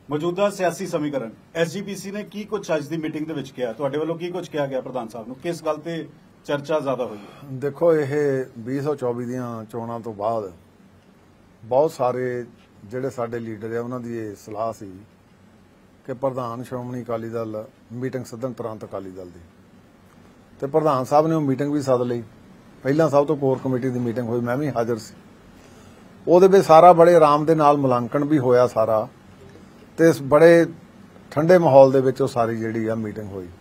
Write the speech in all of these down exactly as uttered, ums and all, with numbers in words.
ਮੌਜੂਦਾ ਸਿਆਸੀ ਸਮੀਕਰਨ ਐਸਜੀਪੀਸੀ ਨੇ ਕੀ ਕੁਝ ਅੱਜ ਦੀ ਮੀਟਿੰਗ ਦੇ ਵਿੱਚ ਕਿਹਾ, ਤੁਹਾਡੇ ਵੱਲੋਂ ਕੀ ਕੁਝ ਕਿਹਾ ਗਿਆ ਪ੍ਰਧਾਨ ਸਾਹਿਬ ਨੂੰ, ਕਿਸ ਗੱਲ ਤੇ ਚਰਚਾ ਜ਼ਿਆਦਾ ਹੋਈ ਹੈ? ਦੇਖੋ, ਇਹ ਵੀਹ ਸੌ ਚੌਵੀ ਦੀਆਂ ਚੋਣਾਂ ਤੋਂ ਬਾਅਦ ਬਹੁਤ ਸਾਰੇ ਜਿਹੜੇ ਸਾਡੇ ਲੀਡਰ ਆ ਉਹਨਾਂ ਦੀ ਇਹ ਸਲਾਹ ਸੀ ਕਿ ਪ੍ਰਧਾਨ ਸ਼੍ਰੋਮਣੀ ਅਕਾਲੀ ਦਲ ਮੀਟਿੰਗ ਸੱਦਣ ਤੁਰੰਤ ਅਕਾਲੀ ਦਲ ਦੀ, ਤੇ ਪ੍ਰਧਾਨ ਸਾਹਿਬ ਨੇ ਉਹ ਮੀਟਿੰਗ ਵੀ ਸੱਦ ਲਈ। ਪਹਿਲਾਂ ਸਭ ਤੋਂ ਕੋਰ ਕਮੇਟੀ ਦੀ ਮੀਟਿੰਗ ਹੋਈ, ਮੈਂ ਵੀ ਹਾਜ਼ਰ ਸੀ। ਉਹਦੇ ਵਿੱਚ ਸਾਰਾ ਬੜੇ ਆਰਾਮ ਦੇ ਨਾਲ ਮੁਲਾਂਕਣ ਵੀ ਹੋਇਆ ਸਾਰਾ, ਤੇ ਬੜੇ ਠੰਡੇ ਮਾਹੌਲ ਦੇ ਵਿੱਚ ਉਹ ਸਾਰੀ ਜਿਹੜੀ ਆ ਮੀਟਿੰਗ ਹੋਈ।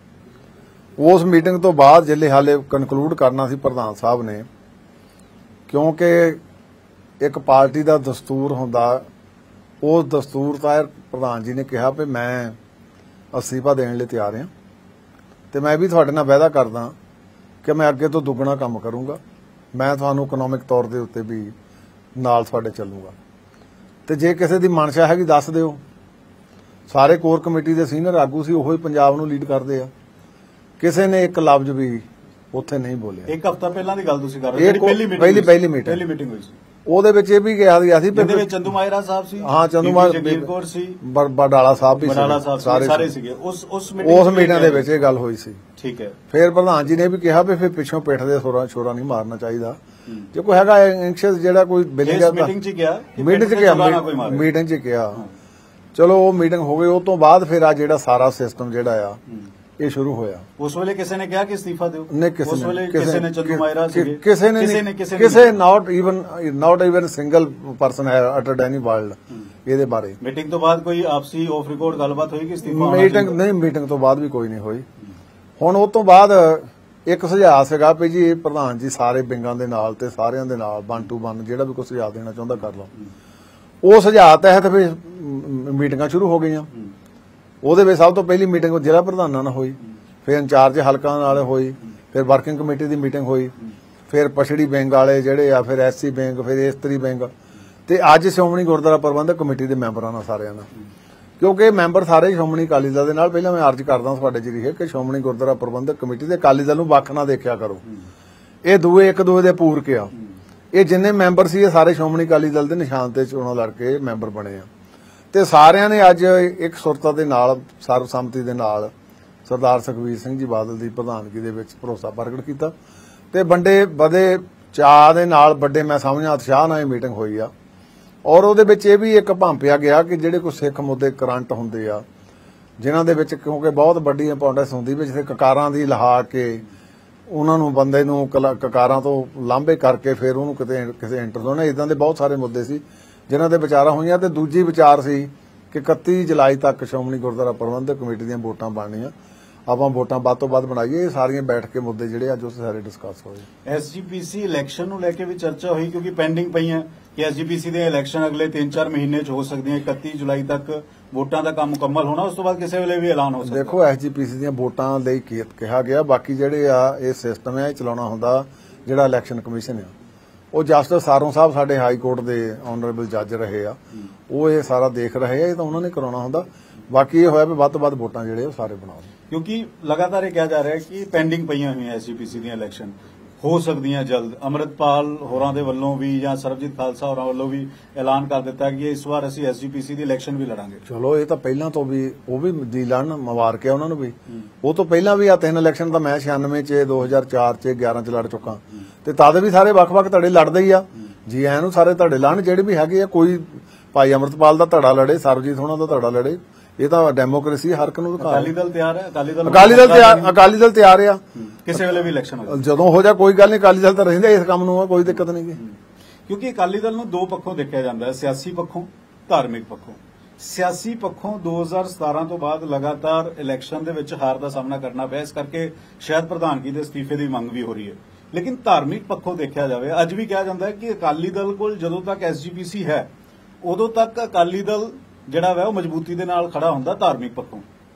ਉਸ ਮੀਟਿੰਗ ਤੋਂ ਬਾਅਦ ਜਿਹੜੇ ਹਾਲੇ ਕਨਕਲੂਡ ਕਰਨਾ ਸੀ ਪ੍ਰਧਾਨ ਸਾਹਿਬ ਨੇ, ਕਿਉਂਕਿ ਇੱਕ ਪਾਰਟੀ ਦਾ ਦਸਤੂਰ ਹੁੰਦਾ, ਉਸ ਦਸਤੂਰ ਤਹਿਤ ਪ੍ਰਧਾਨ ਜੀ ਨੇ ਕਿਹਾ ਵੀ ਮੈਂ ਅਸਤੀਫਾ ਦੇਣ ਲਈ ਤਿਆਰ ਹਾਂ, ਤੇ ਮੈਂ ਵੀ ਤੁਹਾਡੇ ਨਾਲ ਵਾਅਦਾ ਕਰਦਾ ਕਿ ਮੈਂ ਅੱਗੇ ਤੋਂ ਦੁੱਗਣਾ ਕੰਮ ਕਰੂੰਗਾ, ਮੈਂ ਤੁਹਾਨੂੰ ਇਕਨੋਮਿਕ ਤੌਰ ਦੇ ਉੱਤੇ ਵੀ ਨਾਲ ਤੁਹਾਡੇ ਚੱਲੂਗਾ, ਤੇ ਜੇ ਕਿਸੇ ਦੀ ਮਨਸ਼ਾ ਹੈਗੀ ਦੱਸ ਦਿਓ। ਸਾਰੇ ਕੋਰ ਕਮੇਟੀ ਦੇ ਸੀਨੀਅਰ ਆਗੂ ਸੀ, ਉਹੀ ਪੰਜਾਬ ਨੂੰ ਲੀਡ ਕਰਦੇ ਆ, ਕਿਸੇ ਨੇ ਇੱਕ ਲਫ਼ਜ਼ ਵੀ ਉੱਥੇ ਨਹੀਂ ਬੋਲਿਆ। ਇੱਕ ਹਫ਼ਤਾ ਪਹਿਲਾਂ ਦੀ ਗੱਲ ਤੁਸੀਂ ਕਰ ਰਹੇ ਹੋ, ਪਹਿਲੀ ਪਹਿਲੀ ਪਹਿਲੀ ਮੀਟਿੰਗ ਹੋਈ ਸੀ, ਉਹਦੇ ਵਿੱਚ ਇਹ ਵੀ ਕਿਹਾ ਗਿਆ ਸੀ ਜਿਹਦੇ ਵਿੱਚ ਚੰਦੂ ਮਾਇਰਾ ਸਾਹਿਬ ਸੀ, ਹਾਂ ਚੰਦੂ ਮਾਇਰਾ, ਜਗੀਰ ਕੌਰ ਸੀ, ਬਡਾਲਾ ਸਾਹਿਬ ਵੀ ਸਾਰੇ ਸਾਰੇ ਸੀਗੇ ਉਸ ਉਸ ਮੀਟਿੰਗ ਦੇ ਵਿੱਚ ਇਹ ਗੱਲ ਹੋਈ ਸੀ। ਠੀਕ ਹੈ। ਫਿਰ ਪ੍ਰਧਾਨ ਜੀ ਨੇ ਵੀ ਕਿਹਾ ਵੀ ਫਿਰ ਪਿੱਛੋਂ ਪਿੱਠ ਦੇ ਛੋਰਾ ਛੋਰਾ ਨਹੀਂ ਮਾਰਨਾ ਚਾਹੀਦਾ, ਜੇ ਕੋਈ ਹੈਗਾ ਐਂਕਸ਼ੀਅਸ ਜਿਹੜਾ ਕੋਈ ਬਿਲਿੰਗ ਮੀਟਿੰਗ 'ਚ ਗਿਆ ਮੀਟਿੰਗ 'ਚ ਗਿਆ ਮੀਟਿੰਗ 'ਚ ਗਿਆ ਚਲੋ ਉਹ ਮੀਟਿੰਗ ਹੋ ਗਈ। ਉਹ ਤੋਂ ਬਾਅਦ ਫਿਰ ਆ ਜਿਹੜਾ ਸਾਰਾ ਸਿਸਟਮ ਜਿਹੜਾ ਆ ਇਹ ਸ਼ੁਰੂ ਹੋਇਆ। ਉਸ ਵੇਲੇ ਕਿਸੇ ਨੇ ਕਿਹਾ ਕਿ ਅਸਤੀਫਾ ਦਿਓ? ਨਹੀਂ, ਕਿਸੇ ਉਸ ਵੇਲੇ ਕਿਸੇ ਨੇ ਚੰਦੂ ਮਾਇਰਾ ਸੀਗੇ, ਕਿਸੇ ਨੇ ਕਿਸੇ not even not even single person ਹੈ ਅਟਰਡ ਐਨੀ ਵਰਲਡ ਇਹਦੇ ਬਾਰੇ। ਮੀਟਿੰਗ ਤੋਂ ਬਾਅਦ ਕੋਈ ਆਪਸੀ ਆਫ ਰਿਕਾਰਡ ਗੱਲਬਾਤ ਹੋਈ ਕਿ ਅਸਤੀਫਾ? ਮੀਟਿੰਗ ਨਹੀਂ, ਮੀਟਿੰਗ ਤੋਂ ਬਾਅਦ ਵੀ ਕੋਈ ਨਹੀਂ ਹੋਈ। ਹੁਣ ਉਹ ਤੋਂ ਬਾਅਦ ਇੱਕ ਸੁਝਾਅ ਸੀਗਾ ਵੀ ਜੀ ਪ੍ਰਧਾਨ ਜੀ ਸਾਰੇ ਵਿੰਗਾਂ ਦੇ ਨਾਲ ਤੇ ਸਾਰਿਆਂ ਦੇ ਨਾਲ ਵਨ ਟੂ ਵਨ ਜਿਹੜਾ ਵੀ ਕੋਈ ਸੁਝਾਅ ਦੇਣਾ ਚਾਹੁੰਦਾ ਕਰ ਲਓ। ਉਹ ਸੁਝਾਅ ਤਹਿਤ ਫਿਰ ਮੀਟਿੰਗਾਂ ਸ਼ੁਰੂ ਹੋ ਗਈਆਂ। ਉਹਦੇ ਵਿੱਚ ਸਭ ਤੋਂ ਪਹਿਲੀ ਮੀਟਿੰਗ ਜ਼ਿਲ੍ਹਾ ਪ੍ਰਧਾਨਾਂ ਨਾਲ ਹੋਈ, ਫਿਰ ਇੰਚਾਰਜ ਹਲਕਾ ਨਾਲ ਹੋਈ, ਫਿਰ ਵਰਕਿੰਗ ਕਮੇਟੀ ਦੀ ਮੀਟਿੰਗ ਹੋਈ, ਫਿਰ ਪਛੜੀ ਬੈਂਕ ਵਾਲੇ ਜਿਹੜੇ ਆ, ਫਿਰ ਐਸਸੀ ਬੈਂਕ, ਫਿਰ ਇਸਤਰੀ ਬੈਂਕ, ਤੇ ਅੱਜ ਸ਼੍ਰੋਮਣੀ ਗੁਰਦੁਆਰਾ ਪ੍ਰਬੰਧਕ ਕਮੇਟੀ ਦੇ ਮੈਂਬਰਾਂ ਨਾਲ ਸਾਰਿਆਂ ਨਾਲ, ਕਿਉਂਕਿ ਮੈਂਬਰ ਸਾਰੇ ਸ਼੍ਰੋਮਣੀ ਅਕਾਲੀ ਦਲ ਦੇ ਨਾਲ। ਪਹਿਲਾਂ ਮੈਂ ਅਰਜ਼ ਕਰਦਾ ਤੁਹਾਡੇ ਜਰੀਏ ਕਿ ਸ਼੍ਰੋਮਣੀ ਗੁਰਦੁਆਰਾ ਪ੍ਰਬੰਧਕ ਕਮੇਟੀ ਤੇ ਅਕਾਲੀ ਦਲ ਨੂੰ ਵੱਖ ਨਾ ਦੇਖਿਆ ਕਰੋ, ਇਹ ਦੂਏ ਇੱਕ ਦੂਏ ਦੇ ਪੂਰਕ ਆ। ਇਹ ਜਿੰਨੇ ਮੈਂਬਰ ਸੀ ਇਹ ਸਾਰੇ ਸ਼੍ਰੋਮਣੀ ਅਕਾਲੀ ਦਲ ਦੇ ਨਿਸ਼ਾਨ ਤੇ ਚੋਣਾਂ ਲੜ ਕੇ ਮੈਂਬਰ ਬਣੇ ਆ, ਤੇ ਸਾਰਿਆਂ ਨੇ ਅੱਜ ਇੱਕ ਸੁਰਤਾ ਦੇ ਨਾਲ ਸਰਬਸੰਮਤੀ ਦੇ ਨਾਲ ਸਰਦਾਰ ਸੁਖਬੀਰ ਸਿੰਘ ਜੀ ਬਾਦਲ ਦੀ ਪ੍ਰਧਾਨਗੀ ਦੇ ਵਿੱਚ ਭਰੋਸਾ ਪ੍ਰਗਟ ਕੀਤਾ, ਤੇ ਵੱਡੇ ਵਧੇ ਚਾਅ ਦੇ ਨਾਲ ਵੱਡੇ ਮੈਂ ਸਮਝਾਂ ਉਤਸ਼ਾਹ ਨਾਲ ਇਹ ਮੀਟਿੰਗ ਹੋਈ ਆ। ਔਰ ਉਹਦੇ ਵਿੱਚ ਇਹ ਵੀ ਇੱਕ ਭਾਂਪਿਆ ਗਿਆ ਕਿ ਜਿਹੜੇ ਕੋਈ ਸਿੱਖ ਮੁੱਦੇ ਕਰੰਟ ਹੁੰਦੇ ਆ ਜਿਨ੍ਹਾਂ ਦੇ ਵਿੱਚ, ਕਿਉਂਕਿ ਬਹੁਤ ਵੱਡੀ ਇੰਪੋਰਟੈਂਸ ਹੁੰਦੀ ਵਿੱਚ ਤੇ ਕਕਾਰਾਂ ਦੀ ਲਹਾ ਕੇ ਉਹਨਾਂ ਨੂੰ ਬੰਦੇ ਨੂੰ ਕਕਾਰਾਂ ਤੋਂ ਲਾਂਭੇ ਕਰਕੇ ਫਿਰ ਉਹਨੂੰ ਕਿਤੇ ਕਿਸੇ ਇੰਟਰ ਹੋਣਾ, ਇਦਾਂ ਦੇ ਬਹੁਤ ਸਾਰੇ ਮੁੱਦੇ ਸੀ ਜਿਨ੍ਹਾਂ ਦੇ ਵਿਚਾਰਾਂ ਹੋਈਆਂ। ਤੇ ਦੂਜੀ ਵਿਚਾਰ ਸੀ ਕਿ ਇਕੱਤੀ ਜੁਲਾਈ ਤੱਕ ਸ਼੍ਰੋਮਣੀ ਗੁਰਦੁਆਰਾ ਪ੍ਰਬੰਧਕ ਕਮੇਟੀ ਦੀਆਂ ਵੋਟਾਂ ਬਣਨੀਆਂ, ਆਪਾਂ ਵੋਟਾਂ ਵੱਧ ਤੋਂ ਵੱਧ ਬਣਾਈਏ। ਇਹ ਸਾਰੀਆਂ ਬੈਠ ਕੇ ਮੁੱਦੇ ਜਿਹੜੇ ਅੱਜ ਉਸ ਸਾਰੇ ਡਿਸਕਸ ਹੋਏ। ਐਸਜੀਪੀਸੀ ਇਲੈਕਸ਼ਨ ਨੂੰ ਲੈ ਕੇ ਵੀ ਚਰਚਾ ਹੋਈ, ਕਿਉਂਕਿ ਪੈਂਡਿੰਗ ਪਈਆਂ ਕਿ ਐਸਜੀਪੀਸੀ ਦੇ ਇਲੈਕਸ਼ਨ ਅਗਲੇ ਤਿੰਨ ਚਾਰ ਮਹੀਨੇ 'ਚ ਹੋ ਸਕਦੀਆਂ। ਇਕੱਤੀ ਜੁਲਾਈ ਤੱਕ ਵੋਟਾਂ ਦਾ ਕੰਮ ਮੁਕੰਮਲ ਹੋਣਾ, ਉਸ ਤੋਂ ਬਾਅਦ ਕਿਸੇ ਵੇਲੇ ਵੀ ਐਲਾਨ ਹੋ ਸਕਦਾ। ਦੇਖੋ, ਐਸਜੀਪੀਸੀ ਦੀਆਂ ਵੋਟਾਂ ਲਈ ਕਿਹਾ ਗਿਆ, ਬਾਕੀ ਜਿਹੜੇ ਆ ਇਹ ਸਿਸਟਮ ਹੈ ਇਹ ਚਲਾਉਣਾ ਹੁੰਦਾ ਜਿਹੜਾ ਇਲੈਕਸ਼ਨ ਕਮਿਸ਼ਨ ਆ, ਉਹ ਜਸਟਿਸ ਸਾਰੋਂ ਸਾਹਿਬ ਸਾਡੇ ਹਾਈ ਕੋਰਟ ਦੇ ਆਨਰੇਬਲ ਜੱਜ ਰਹੇ ਆ, ਉਹ ਇਹ ਸਾਰਾ ਦੇਖ ਰਹੇ ਆ, ਇਹ ਤਾਂ ਉਹਨਾਂ ਨੇ ਕਰਾਉਣਾ ਹੁੰਦਾ। ਬਾਕੀ ਇਹ ਹੋਇਆ ਵੀ ਵੱਧ ਤੋਂ ਵੱਧ ਵੋਟਾਂ ਜਿਹੜੇ ਉਹ ਸਾਰੇ ਬਣਾਉਣ, ਕਿਉਂਕਿ ਲਗਾਤਾਰ ਇਹ ਕਿਹਾ ਜਾ ਰਿਹਾ ਕਿ ਪੈਂਡਿੰਗ ਪਈਆਂ ਹੋਈਆਂ ਐਸਜੀਪੀਸੀ ਦੀਆਂ ਇਲੈਕਸ਼ਨ ਹੋ ਸਕਦੀਆਂ ਜਲਦ। ਅੰਮ੍ਰਿਤਪਾਲ ਹੋਰਾਂ ਦੇ ਵੱਲੋਂ ਵੀ ਜਾਂ ਸਰਬਜੀਤ ਖਾਲਸਾ ਹੋਰਾਂ ਵੱਲੋਂ ਵੀ ਐਲਾਨ ਕਰ ਦਿੱਤਾ ਕਿ ਇਸ ਵਾਰ ਅਸੀਂ ਐਸਜੀਪੀਸੀ ਦੀ ਇਲੈਕਸ਼ਨ ਵੀ ਲੜਾਂਗੇ। ਚਲੋ, ਇਹ ਤਾਂ ਪਹਿਲਾਂ ਤੋਂ ਵੀ ਉਹ ਵੀ ਦੀ ਲੜਨ ਮੁਬਾਰਕ ਹੈ ਉਹਨਾਂ ਨੂੰ ਵੀ, ਉਹ ਤੋਂ ਪਹਿਲਾਂ ਵੀ ਆ ਤਿੰਨ ਇਲੈਕਸ਼ਨ ਤਾਂ ਮੈਂ ਛਿਆਨਵੇਂ ਚ ਦੋ ਹਜ਼ਾਰ ਚਾਰ ਚ ਗਿਆਰਾਂ ਚ ਲੜ ਚੁੱਕਾ, ਤੇ ਤਦ ਵੀ ਸਾਰੇ ਵੱਖ-ਵੱਖ ਧੜੇ ਲੜਦੇ ਹੀ ਆ ਜੀ। ਐ ਨੂੰ ਸਾਰੇ ਧੜੇ ਲੜਨ ਜਿਹੜੇ ਵੀ ਹੈਗੇ ਆ, ਕੋਈ ਭਾਈ ਅੰਮ੍ਰਿਤਪਾਲ ਦਾ ਧੜਾ ਲੜੇ, ਸਰਬਜੀਤ ਹੋਣਾ ਦਾ ਧੜਾ ਲੜੇ, ਇਹ ਤਾਂ ਡੈਮੋਕ੍ਰੇਸੀ ਹਰ ਇੱਕ ਨੂੰ ਦਿਖਾ। ਅਕਾਲੀ ਦਲ ਤਿਆਰ ਹੈ, ਅਕਾਲੀ ਦਲ ਅਕਾਲੀ ਦਲ ਤਿਆਰ ਅਕਾਲੀ ਦਲ ਤਿਆਰ ਆ ਕਿਸੇ ਵੇਲੇ ਵੀ ਇਲੈਕਸ਼ਨ ਹੋ ਜਦੋਂ ਹੋ ਜਾ, ਕੋਈ ਗੱਲ ਨਹੀਂ, ਅਕਾਲੀ ਦਲ ਤਾਂ ਰਹਿੰਦਾ ਇਸ ਕੰਮ ਨੂੰ, ਕੋਈ ਦਿੱਕਤ ਨਹੀਂ। ਕਿਉਂਕਿ ਅਕਾਲੀ ਦਲ ਨੂੰ ਦੋ ਪੱਖੋਂ ਦੇਖਿਆ ਜਾਂਦਾ ਹੈ, ਸਿਆਸੀ ਪੱਖੋਂ, ਧਾਰਮਿਕ ਪੱਖੋਂ। ਸਿਆਸੀ ਪੱਖੋਂ ਦੋ ਹਜ਼ਾਰ ਸਤਾਰਾਂ ਤੋਂ ਬਾਅਦ ਲਗਾਤਾਰ ਇਲੈਕਸ਼ਨ ਦੇ ਵਿੱਚ ਹਾਰ ਦਾ ਸਾਹਮਣਾ ਕਰਨਾ ਪਿਆ, ਇਸ ਕਰਕੇ ਸ਼ਾਇਦ ਪ੍ਰਧਾਨਗੀ ਦੇ ਅਸਤੀਫੇ ਦੀ ਮੰਗ ਵੀ ਹੋ ਰਹੀ ਹੈ। ਲੇਕਿਨ ਧਾਰਮਿਕ ਪੱਖੋਂ ਦੇਖਿਆ ਜਾਵੇ, ਅੱਜ ਵੀ ਕਿਹਾ ਜਾਂਦਾ ਹੈ ਕਿ ਅਕਾਲੀ ਦਲ ਕੋਲ ਜਦੋਂ ਤੱਕ ਐਸਜੀਪੀਸੀ ਹੈ ਉਦੋਂ ਤੱਕ ਅਕਾਲੀ ਦਲ ਜਿਹੜਾ ਵਾ ਉਹ ਮਜ਼ਬੂਤੀ ਦੇ ਨਾਲ ਖੜਾ ਹੁੰਦਾ ਧਾਰਮਿਕ ਪੱਖੋਂ।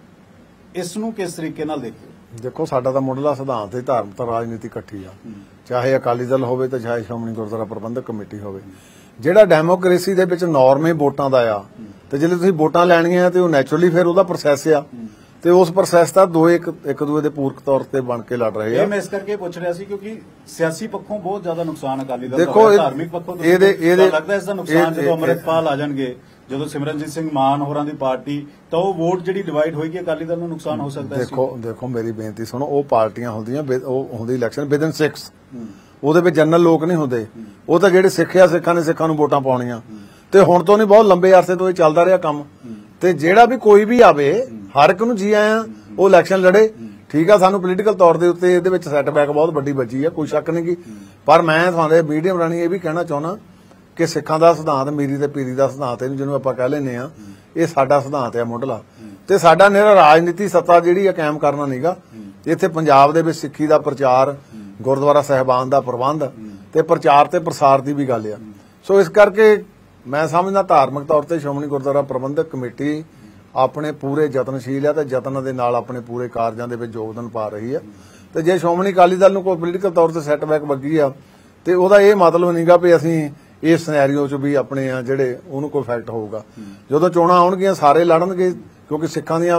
ਇਸ ਨੂੰ ਕਿਸ ਤਰੀਕੇ ਨਾਲ ਦੇਖਦੇ? ਦੇਖੋ, ਸਾਡਾ ਤਾਂ ਮੁੱਢਲਾ ਸਿਧਾਂਤ ਹੈ ਧਰਮ ਤੇ ਰਾਜਨੀਤੀ ਇਕੱਠੀ ਆ, ਚਾਹੇ ਅਕਾਲੀ ਦਲ ਹੋਵੇ ਤੇ ਚਾਹੇ ਸ਼੍ਰੋਮਣੀ ਗੁਰਦੁਆਰਾ ਪ੍ਰਬੰਧਕ ਕਮੇਟੀ ਹੋਵੇ। ਜਿਹੜਾ ਡੈਮੋਕ੍ਰੇਸੀ ਦੇ ਵਿੱਚ ਨੋਰਮ ਹੈ ਵੋਟਾਂ ਦਾ ਆ, ਤੇ ਜਦੋਂ ਤੁਸੀਂ ਵੋਟਾਂ ਲੈਣੀਆਂ ਤੇ ਉਹ ਨੈਚੁਰਲੀ ਫਿਰ ਉਹਦਾ ਪ੍ਰੋਸੈਸ ਆ, ਤੇ ਉਸ ਪ੍ਰੋਸੈਸ ਦਾ ਦੋ ਇੱਕ ਇੱਕ ਦੂਏ ਦੇ ਪੂਰਕ ਤੌਰ ਤੇ ਬਣ ਕੇ ਲੜ ਰਹੇ ਆ। ਇਹ ਮੈਂ ਇਸ ਕਰਕੇ ਪੁੱਛ ਰਿਹਾ ਸੀ ਕਿਉਂਕਿ ਸਿਆਸੀ ਪੱਖੋਂ ਬਹੁਤ ਜ਼ਿਆਦਾ ਨੁਕਸਾਨ ਅਕਾਲੀ ਦਲ ਦਾ ਦੇਖੋ ਹੋਇਆ, ਧਾਰਮਿਕ ਪੱਖੋਂ ਇਹਦੇ ਇਹਦੇ ਲੱਗਦਾ ਇਸ ਦਾ ਨੁਕਸਾਨ ਜਦੋਂ ਅੰਮ੍ਰਿਤਪਾਲ ਆ ਜਾਣਗੇ ਜਦੋਂ ਸਿਮਰਨਜੀਤ ਸਿੰਘ ਮਾਨ ਹੋਰਾਂ ਦੀ ਪਾਰਟੀ, ਤਾਂ ਉਹ ਵੋਟ ਜਿਹੜੀ ਡਿਵਾਈਡ ਹੋਏਗੀ ਅਕਾਲੀ ਦਲ ਨੂੰ ਨੁਕਸਾਨ ਹੋ ਸਕਦਾ ਹੈ। ਦੇਖੋ ਦੇਖੋ ਮੇਰੀ ਬੇਨਤੀ ਸੁਣੋ, ਉਹ ਪਾਰਟੀਆਂ ਹੁੰਦੀਆਂ, ਉਹ ਹੁੰਦੀ ਇਲੈਕਸ਼ਨ ਵਿਦਨ ਸਿਕਸ, ਉਹਦੇ ਵਿੱਚ ਜਨਰਲ ਲੋਕ ਨਹੀਂ ਹੁੰਦੇ, ਉਹ ਤਾਂ ਜਿਹੜੇ ਸਿੱਖਿਆ ਸਿੱਖਾਂ ਨੇ ਸਿੱਖਾਂ ਨੂੰ ਵੋਟਾਂ ਪਾਉਣੀਆਂ। ਤੇ ਹੁਣ ਤੋਂ ਨਹੀਂ, ਬਹੁਤ ਲੰਬੇ ਅਰਸੇ ਤੋਂ ਇਹ ਚੱਲਦਾ ਰਿਹਾ ਕੰਮ। ਤੇ ਜਿਹੜਾ ਵੀ ਕੋਈ ਵੀ ਆਵੇ, ਹਰ ਇੱਕ ਨੂੰ ਜੀ ਆਇਆ ਉਹ ਇਲੈਕਸ਼ਨ ਲੜੇ, ਠੀਕ ਆ। ਸਾਨੂੰ ਪੋਲੀਟੀਕਲ ਤੌਰ ਦੇ ਉੱਤੇ ਇਹਦੇ ਵਿੱਚ ਸੈਟਬੈਕ ਬਹੁਤ ਵੱਡੀ ਵੱਜੀ ਆ, ਕੋਈ ਸ਼ੱਕ ਨਹੀਂ ਗੀ। ਪਰ ਮੈਂ ਤੁਹਾਡੇ ਮੀਡੀਅਮ ਰਾਣੀ ਇਹ ਵੀ ਕਹਿਣਾ ਚਾਹੁੰਦਾ ਕਿ ਸਿੱਖਾਂ ਦਾ ਸਿਧਾਂਤ, ਮੀਰੀ ਤੇ ਪੀਰੀ ਦਾ ਸਿਧਾਂਤ, ਇਹਨੂੰ ਜਿਹਨੂੰ ਆਪਾਂ ਕਹਿ ਲੈਂਦੇ ਆ, ਇਹ ਸਾਡਾ ਸਿਧਾਂਤ ਆ ਮੁੱਢਲਾ। ਤੇ ਸਾਡਾ ਨਿਹਰਾ ਰਾਜਨੀਤੀ ਸੱਤਾ ਜਿਹੜੀ ਆ ਕਾਇਮ ਕਰਨਾ ਨਹੀਂਗਾ। ਇੱਥੇ ਪੰਜਾਬ ਦੇ ਵਿੱਚ ਸਿੱਖੀ ਦਾ ਪ੍ਰਚਾਰ, ਗੁਰਦੁਆਰਾ ਸਾਹਿਬਾਨ ਦਾ ਪ੍ਰਬੰਧ ਤੇ ਪ੍ਰਚਾਰ ਤੇ ਪ੍ਰਸਾਰ ਦੀ ਵੀ ਗੱਲ ਆ। ਸੋ ਇਸ ਕਰਕੇ ਮੈਂ ਸਮਝਦਾ ਧਾਰਮਿਕ ਤੌਰ ਤੇ ਸ਼੍ਰੋਮਣੀ ਗੁਰਦੁਆਰਾ ਪ੍ਰਬੰਧਕ ਕਮੇਟੀ ਆਪਣੇ ਪੂਰੇ ਯਤਨਸ਼ੀਲ ਆ ਤੇ ਯਤਨ ਦੇ ਨਾਲ ਆਪਣੇ ਪੂਰੇ ਕਾਰਜਾਂ ਦੇ ਵਿੱਚ ਯੋਗਦਾਨ ਪਾ ਰਹੀ ਆ। ਤੇ ਜੇ ਸ਼੍ਰੋਮਣੀ ਅਕਾਲੀ ਦਲ ਨੂੰ ਕੋਈ ਪੋਲੀਟੀਕਲ ਤੌਰ ਤੇ ਸੈਟਬੈਕ ਵੱਗੀ ਆ, ਤੇ ਉਹਦਾ ਇਹ ਮਤਲਬ ਨਹੀਂਗਾ ਵੀ ਅਸੀਂ ਇਸ ਸਿਨੈਰੀਓ 'ਚ ਵੀ ਆਪਣੇ ਆ ਜਿਹੜੇ ਉਹਨੂੰ ਕੋਈ ਇਫੈਕਟ ਹੋਊਗਾ। ਜਦੋਂ ਚੋਣਾਂ ਆਉਣਗੀਆਂ ਸਾਰੇ ਲੜਨਗੇ, ਕਿਉਂਕਿ ਸਿੱਖਾਂ ਦੀਆਂ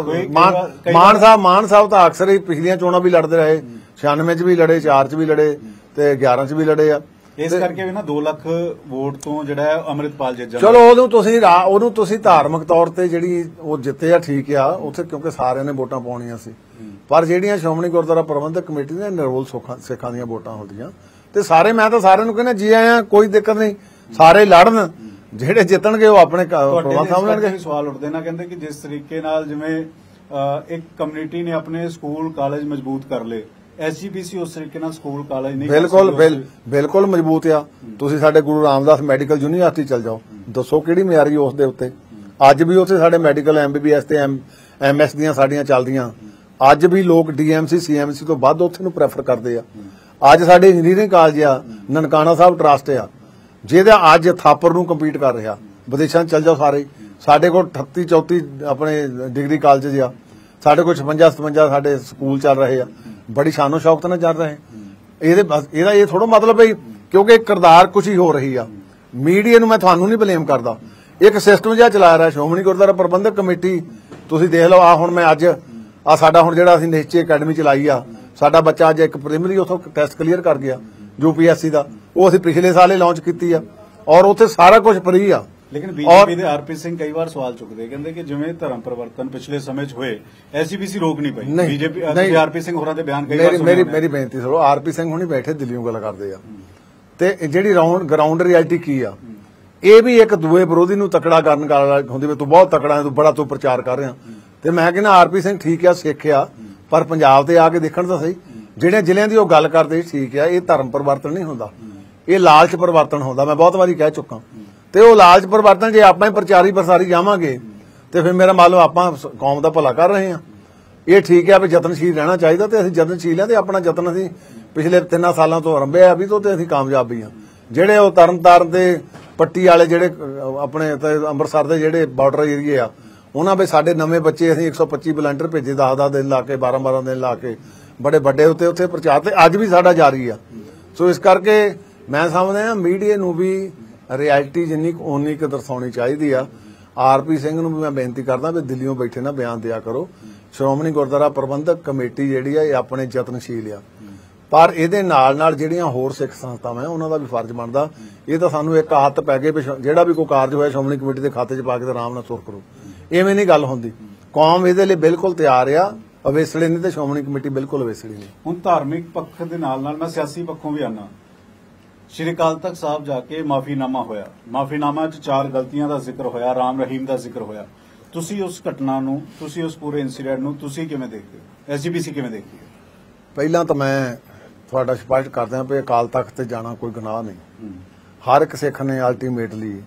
ਮਾਨ ਸਾਹਿਬ ਮਾਨ ਸਾਹਿਬ ਤਾਂ ਅਕਸਰ ਹੀ ਪਿਛਲੀਆਂ ਚੋਣਾਂ ਵੀ ਲੜਦੇ ਰਹੇ, ਛਿਆਨਵੇਂ 'ਚ ਵੀ ਲੜੇ, ਚਾਰ 'ਚ ਵੀ ਲੜੇ ਤੇ ਗਿਆਰਾਂ 'ਚ ਵੀ ਲੜੇ ਆ। ਇਸ ਕਰਕੇ ਵੀ ਨਾ ਦੋ ਲੱਖ ਵੋਟ ਤੋਂ ਜਿਹੜਾ ਹੈ ਅੰਮ੍ਰਿਤਪਾਲ ਜਿੱਤ ਜਾਂਦਾ। ਚਲੋ ਉਹਨੂੰ ਤੁਸੀਂ ਉਹਨੂੰ ਤੁਸੀਂ ਧਾਰਮਿਕ ਤੌਰ ਤੇ ਜਿਹੜੀ ਉਹ ਜਿੱਤੇ ਆ, ਠੀਕ ਆ, ਉੱਥੇ ਕਿਉਂਕਿ ਸਾਰਿਆਂ ਨੇ ਵੋਟਾਂ ਪਾਉਣੀਆਂ ਸੀ। ਪਰ ਜਿਹੜੀਆਂ ਸ਼੍ਰੋਮਣੀ ਗੁਰਦੁਆਰਾ ਪ੍ਰਬੰਧਕ ਕਮੇਟੀ ਦੇ ਨਿਰੋਲ ਸਿੱਖਾਂ ਦੀਆਂ ਵੋਟਾਂ ਹੁੰਦੀਆਂ, ਤੇ ਸਾਰੇ, ਮੈਂ ਤਾਂ ਸਾਰਿਆਂ ਨੂੰ ਕਹਿੰਦਾ ਜੀ ਆਇਆ, ਕੋਈ ਦਿੱਕਤ ਨਹੀਂ, ਸਾਰੇ ਲੜਨ, ਜਿਹੜੇ ਜਿੱਤਣਗੇ ਉਹ ਆਪਣੇ ਪ੍ਰਬੰਧ ਸਾਂਭਣਗੇ। ਸਵਾਲ ਉੱਠਦੇ ਨਾ, ਕਹਿੰਦੇ ਕਿ ਜਿਸ ਤਰੀਕੇ ਨਾਲ ਜਿਵੇਂ ਇੱਕ ਕਮਿਊਨਿਟੀ ਨੇ ਆਪਣੇ ਸਕੂਲ ਕਾਲਜ ਮਜ਼ਬੂਤ ਕਰ ਲਏ, ਐਸਜੀਪੀਸੀ ਉਸ ਤਰੀਕੇ ਨਾਲ ਸਕੂਲ ਕਾਲਜ ਨਹੀਂ। ਬਿਲਕੁਲ ਬਿਲਕੁਲ ਮਜ਼ਬੂਤ ਆ। ਤੁਸੀਂ ਸਾਡੇ ਗੁਰੂ ਰਾਮਦਾਸ ਮੈਡੀਕਲ ਯੂਨੀਵਰਸਿਟੀ ਚਲ ਜਾਓ, ਦੱਸੋ ਕਿਹੜੀ ਮਿਆਰੀ ਉਸ ਦੇ ਉੱਤੇ। ਅੱਜ ਵੀ ਉੱਥੇ ਸਾਡੇ ਮੈਡੀਕਲ ਐਮਬੀਬੀਐਸ ਤੇ ਐਮਐਸ ਦੀਆਂ ਸਾਡੀਆਂ ਚੱਲਦੀਆਂ। ਅੱਜ ਵੀ ਲੋਕ ਡੀਐਮਸੀ ਸੀਐਮਸੀ ਤੋਂ ਵੱਧ ਉੱਥੇ ਨੂੰ ਪ੍ਰੈਫਰ ਕਰਦੇ ਆ। ਅੱਜ ਸਾਡੇ ਇੰਜੀਨੀਅਰਿੰਗ ਕਾਲਜ ਆ, ਨਨਕਾਣਾ ਸਾਹਿਬ ਟਰਸਟ ਆ, ਜਿਹਦਾ ਅੱਜ ਥਾਪਰ ਨੂੰ ਕੰਪੀਟ ਕਰ ਰਿਹਾ। ਵਿਦੇਸ਼ਾਂ ਚ ਚਲ ਜਾਓ ਸਾਰੇ, ਸਾਡੇ ਕੋਲ ਅਠੱਤੀ ਚੌਂਤੀ ਆਪਣੇ ਡਿਗਰੀ ਕਾਲਜ ਆ, ਸਾਡੇ ਕੋਲ ਛਪੰਜਾ ਸਤਵੰਜਾ ਸਾਡੇ ਸਕੂਲ ਚੱਲ ਰਹੇ ਆ, ਬੜੀ ਸ਼ਾਨੋ ਸ਼ੌਕਤ ਨਾਲ ਚੱਲ ਰਹੇ। ਇਹਦੇ ਇਹਦਾ ਇਹ ਥੋੜਾ ਮਤਲਬ ਹੈ ਕਿਉਂਕਿ ਕਿਰਦਾਰ ਕੁਸ਼ੀ ਹੋ ਰਹੀ ਆ। ਮੀਡੀਆ ਨੂੰ ਮੈਂ ਤੁਹਾਨੂੰ ਨਹੀਂ ਬਲੇਮ ਕਰਦਾ, ਇੱਕ ਸਿਸਟਮ ਜਿਹਾ ਚਲਾ ਰਿਹਾ ਸ਼੍ਰੋਮਣੀ ਗੁਰਦੁਆਰਾ ਪ੍ਰਬੰਧਕ ਕਮੇਟੀ। ਤੁਸੀਂ ਦੇਖ ਲਓ, ਆ ਹੁਣ ਮੈਂ ਅੱਜ ਆ ਸਾਡਾ ਹੁਣ ਜਿਹੜਾ ਅਸੀਂ ਨਿਸ਼ਚੈ ਅਕੈਡਮੀ ਚਲਾਈ ਆ, ਸਾਡਾ ਬੱਚਾ ਅੱਜ ਇੱਕ ਪ੍ਰੀਮਰੀ ਉਥੋਂ ਟੈਸਟ ਕਲੀਅਰ ਕਰ ਗਿਆ ਯੂਪੀਐਸਸੀ ਦਾ, ਉਹ ਅਸੀਂ ਪਿਛਲੇ ਸਾਲ ਹੀ ਲਾਂਚ ਕੀਤੀ ਆ, ਔਰ ਉੱਥੇ ਸਾਰਾ ਕੁਝ ਫ੍ਰੀ ਆ। ਲੇਕਿਨ ਬੀਜੇਪੀ ਦੇ ਆਰਪੀ ਸਿੰਘ ਕਈ ਵਾਰ ਸਵਾਲ ਚੁੱਕਦੇ, ਕਹਿੰਦੇ ਕਿ ਜਿਵੇਂ ਧਰਮ ਪਰਿਵਰਤਨ ਪਿਛਲੇ ਸਮੇਂ 'ਚ ਹੋਏ, ਐਸਜੀਪੀਸੀ ਰੋਕ ਨਹੀਂ ਪਈ। ਬੀਜੇਪੀ ਆਰਪੀ ਸਿੰਘ ਹੋਰਾਂ ਦੇ ਬਿਆਨ ਕਈ ਵਾਰ ਮੇਰੀ ਮੇਰੀ ਬੇਨਤੀ ਸੁਣੋ, ਆਰਪੀ ਸਿੰਘ ਹੁਣੀ ਬੈਠੇ ਦਿੱਲੀੋਂ ਗੱਲ ਕਰਦੇ ਆ, ਤੇ ਜਿਹੜੀ ਗਰਾਊਂਡ ਰਿਐਲਿਟੀ ਕੀ ਆ, ਇਹ ਵੀ ਇੱਕ ਦੂਏ ਵਿਰੋਧੀ ਨੂੰ ਤਕੜਾ ਕਰਨ ਵਾਲਾ ਹੁੰਦੀ ਵੀ ਤੂੰ ਬਹੁਤ ਤਕੜਾ ਹੈ, ਤੂੰ ਬੜਾ ਤੂੰ ਪ੍ਰਚਾਰ ਕਰ ਰਿਹਾ। ਤੇ ਮੈਂ ਕਹਿੰਦਾ ਆਰਪੀ ਸਿੰਘ ਠੀਕ ਆ, ਸਿੱਖ ਆ, ਪਰ ਪੰਜਾਬ ਤੇ ਆ ਕੇ ਦੇਖਣ ਤਾਂ ਸਹੀ, ਜਿਹੜੇ ਜ਼ਿਲ੍ਹਿਆਂ ਦੀ ਉਹ ਗੱਲ ਕਰਦੇ ਠੀਕ ਆ। ਇਹ ਧਰਮ ਪਰਿਵਰਤਨ ਨਹੀਂ ਹੁੰਦਾ, ਇਹ ਲਾਲਚ ਪਰਿਵਰਤਨ ਹੁੰਦਾ। ਮੈਂ ਬਹੁਤ ਵਾਰੀ ਕਹਿ ਚੁੱਕਾ। ਤੇ ਉਹ ਲਾਲਚ ਪਰਿਵਰਤਨ ਜੇ ਆਪਾਂ ਹੀ ਪ੍ਰਚਾਰੀ ਪ੍ਰਸਾਰੀ ਜਾਵਾਂਗੇ ਤੇ ਫਿਰ ਮੇਰਾ ਮੰਨ ਲਓ ਆਪਾਂ ਕੌਮ ਦਾ ਭਲਾ ਕਰ ਰਹੇ ਹਾਂ। ਇਹ ਠੀਕ ਹੈ ਵੀ ਯਤਨਸ਼ੀਲ ਰਹਿਣਾ ਚਾਹੀਦਾ, ਤੇ ਅਸੀਂ ਯਤਨਸ਼ੀਲ ਹਾਂ, ਤੇ ਆਪਣਾ ਯਤਨ ਅਸੀਂ ਪਿਛਲੇ ਤਿੰਨਾਂ ਸਾਲਾਂ ਤੋਂ ਆਰੰਭਿਆ ਵੀ ਤੋਂ, ਤੇ ਅਸੀਂ ਕਾਮਯਾਬ ਵੀ ਹਾਂ। ਜਿਹੜੇ ਉਹ ਤਰਨਤਾਰਨ ਦੇ ਪੱਟੀ ਵਾਲੇ ਜਿਹੜੇ ਆਪਣੇ ਅੰਮ੍ਰਿਤਸਰ ਦੇ ਜਿਹੜੇ ਬਾਰਡਰ ਏਰੀਏ ਆ, ਉਹਨਾਂ ਵਿੱਚ ਸਾਡੇ ਨਵੇਂ ਬੱਚੇ ਅਸੀਂ ਇੱਕ ਸੌ ਪੱਚੀ ਵਲੰਟੀਅਰ ਭੇਜੇ, ਦਸ ਦਸ ਦਿਨ ਲਾ ਕੇ, ਬਾਰਾਂ ਬਾਰਾਂ ਦਿਨ ਲਾ ਕੇ, ਬੜੇ ਵੱਡੇ ਉੱਤੇ ਉੱਥੇ ਪ੍ਰਚਾਰ, ਤੇ ਅੱਜ ਵੀ ਸਾਡਾ ਜਾਰੀ ਆ। ਸੋ ਇਸ ਕਰਕੇ ਮੈਂ ਸਮਝਦਾ ਮੀਡੀਆ ਨੂੰ ਵੀ ਰਿਐਲਿਟੀ ਜਿੰਨੀ ਓਨੀ ਕੁ ਦਰਸਾਉਣੀ ਚਾਹੀਦੀ ਆ। ਆਰਪੀ ਸਿੰਘ ਨੂੰ ਵੀ ਮੈਂ ਬੇਨਤੀ ਕਰਦਾ ਵੀ ਦਿੱਲੀੋਂ ਬੈਠੇ ਨਾ ਬਿਆਨ ਦਿਆ ਕਰੋ। ਸ਼੍ਰੋਮਣੀ ਗੁਰਦੁਆਰਾ ਪ੍ਰਬੰਧਕ ਕਮੇਟੀ ਜਿਹੜੀ ਆ ਇਹ ਆਪਣੇ ਯਤਨਸ਼ੀਲ ਆ, ਪਰ ਇਹਦੇ ਨਾਲ ਨਾਲ ਜਿਹੜੀਆਂ ਹੋਰ ਸਿੱਖ ਸੰਸਥਾਵਾਂ ਉਹਨਾਂ ਦਾ ਵੀ ਫਰਜ਼ ਬਣਦਾ। ਇਹ ਤਾਂ ਸਾਨੂੰ ਇੱਕ ਹੱਥ ਪੈ ਗਏ, ਜਿਹੜਾ ਵੀ ਕੋਈ ਕਾਰਜ ਹੋਇਆ ਸ਼੍ਰੋਮਣੀ ਕਮੇਟੀ ਦੇ ਖਾਤੇ 'ਚ ਪਾ ਕੇ ਆਰਾਮ ਨਾਲ ਸੁਰ ਕਰੋ, ਐਵੇਂ ਨਹੀਂ ਗੱਲ ਹੁੰਦੀ। ਕੌਮ ਇਹਦੇ ਲਈ ਬਿਲਕੁਲ ਤਿਆਰ ਆ, ਅਵੇਸਲੇ ਨਹੀਂ ਤੇ ਸ਼੍ਰੋਮਣੀ ਕਮੇਟੀ ਬਿਲਕੁਲ ਅਵੇਸਲੀ ਨਹੀਂ। ਹੁਣ ਧਾਰਮਿਕ ਪੱਖ ਦੇ ਨਾਲ ਨਾਲ ਮੈਂ ਸਿਆਸੀ ਪੱਖੋਂ ਵੀ ਆਨਾ। ਸ਼੍ਰੀ ਅਕਾਲ ਤਖਤ ਸਾਹਿਬ ਜਾ ਕੇ ਮਾਫੀਨਾਮਾ ਹੋਇਆ, ਮਾਫੀਨਾਮਾ 'ਚ ਚਾਰ ਗਲਤੀਆਂ ਦਾ ਜ਼ਿਕਰ ਹੋਇਆ, ਰਾਮ ਰਹੀਮ ਦਾ ਜ਼ਿਕਰ ਹੋਇਆ। ਤੁਸੀਂ ਉਸ ਘਟਨਾ ਨੂੰ, ਤੁਸੀਂ ਉਸ ਪੂਰੇ ਇਨਸੀਡੈਂਟ ਨੂੰ ਤੁਸੀਂ ਕਿਵੇਂ ਦੇਖਦੇ ਹੋ, ਐਸਜੀਪੀਸੀ ਕਿਵੇਂ ਦੇਖਦੀ ਹੈ? ਪਹਿਲਾਂ ਤਾਂ ਮੈਂ ਤੁਹਾਡਾ ਸਪਸ਼ਟ ਕਰਦਾ ਵੀ ਅਕਾਲ ਤਖਤ ਤੇ ਜਾਣਾ ਕੋਈ ਗੁਨਾਹ ਨਹੀਂ। ਹਰ ਇੱਕ ਸਿੱਖ ਨੇ ਅਲਟੀਮੇਟਲੀ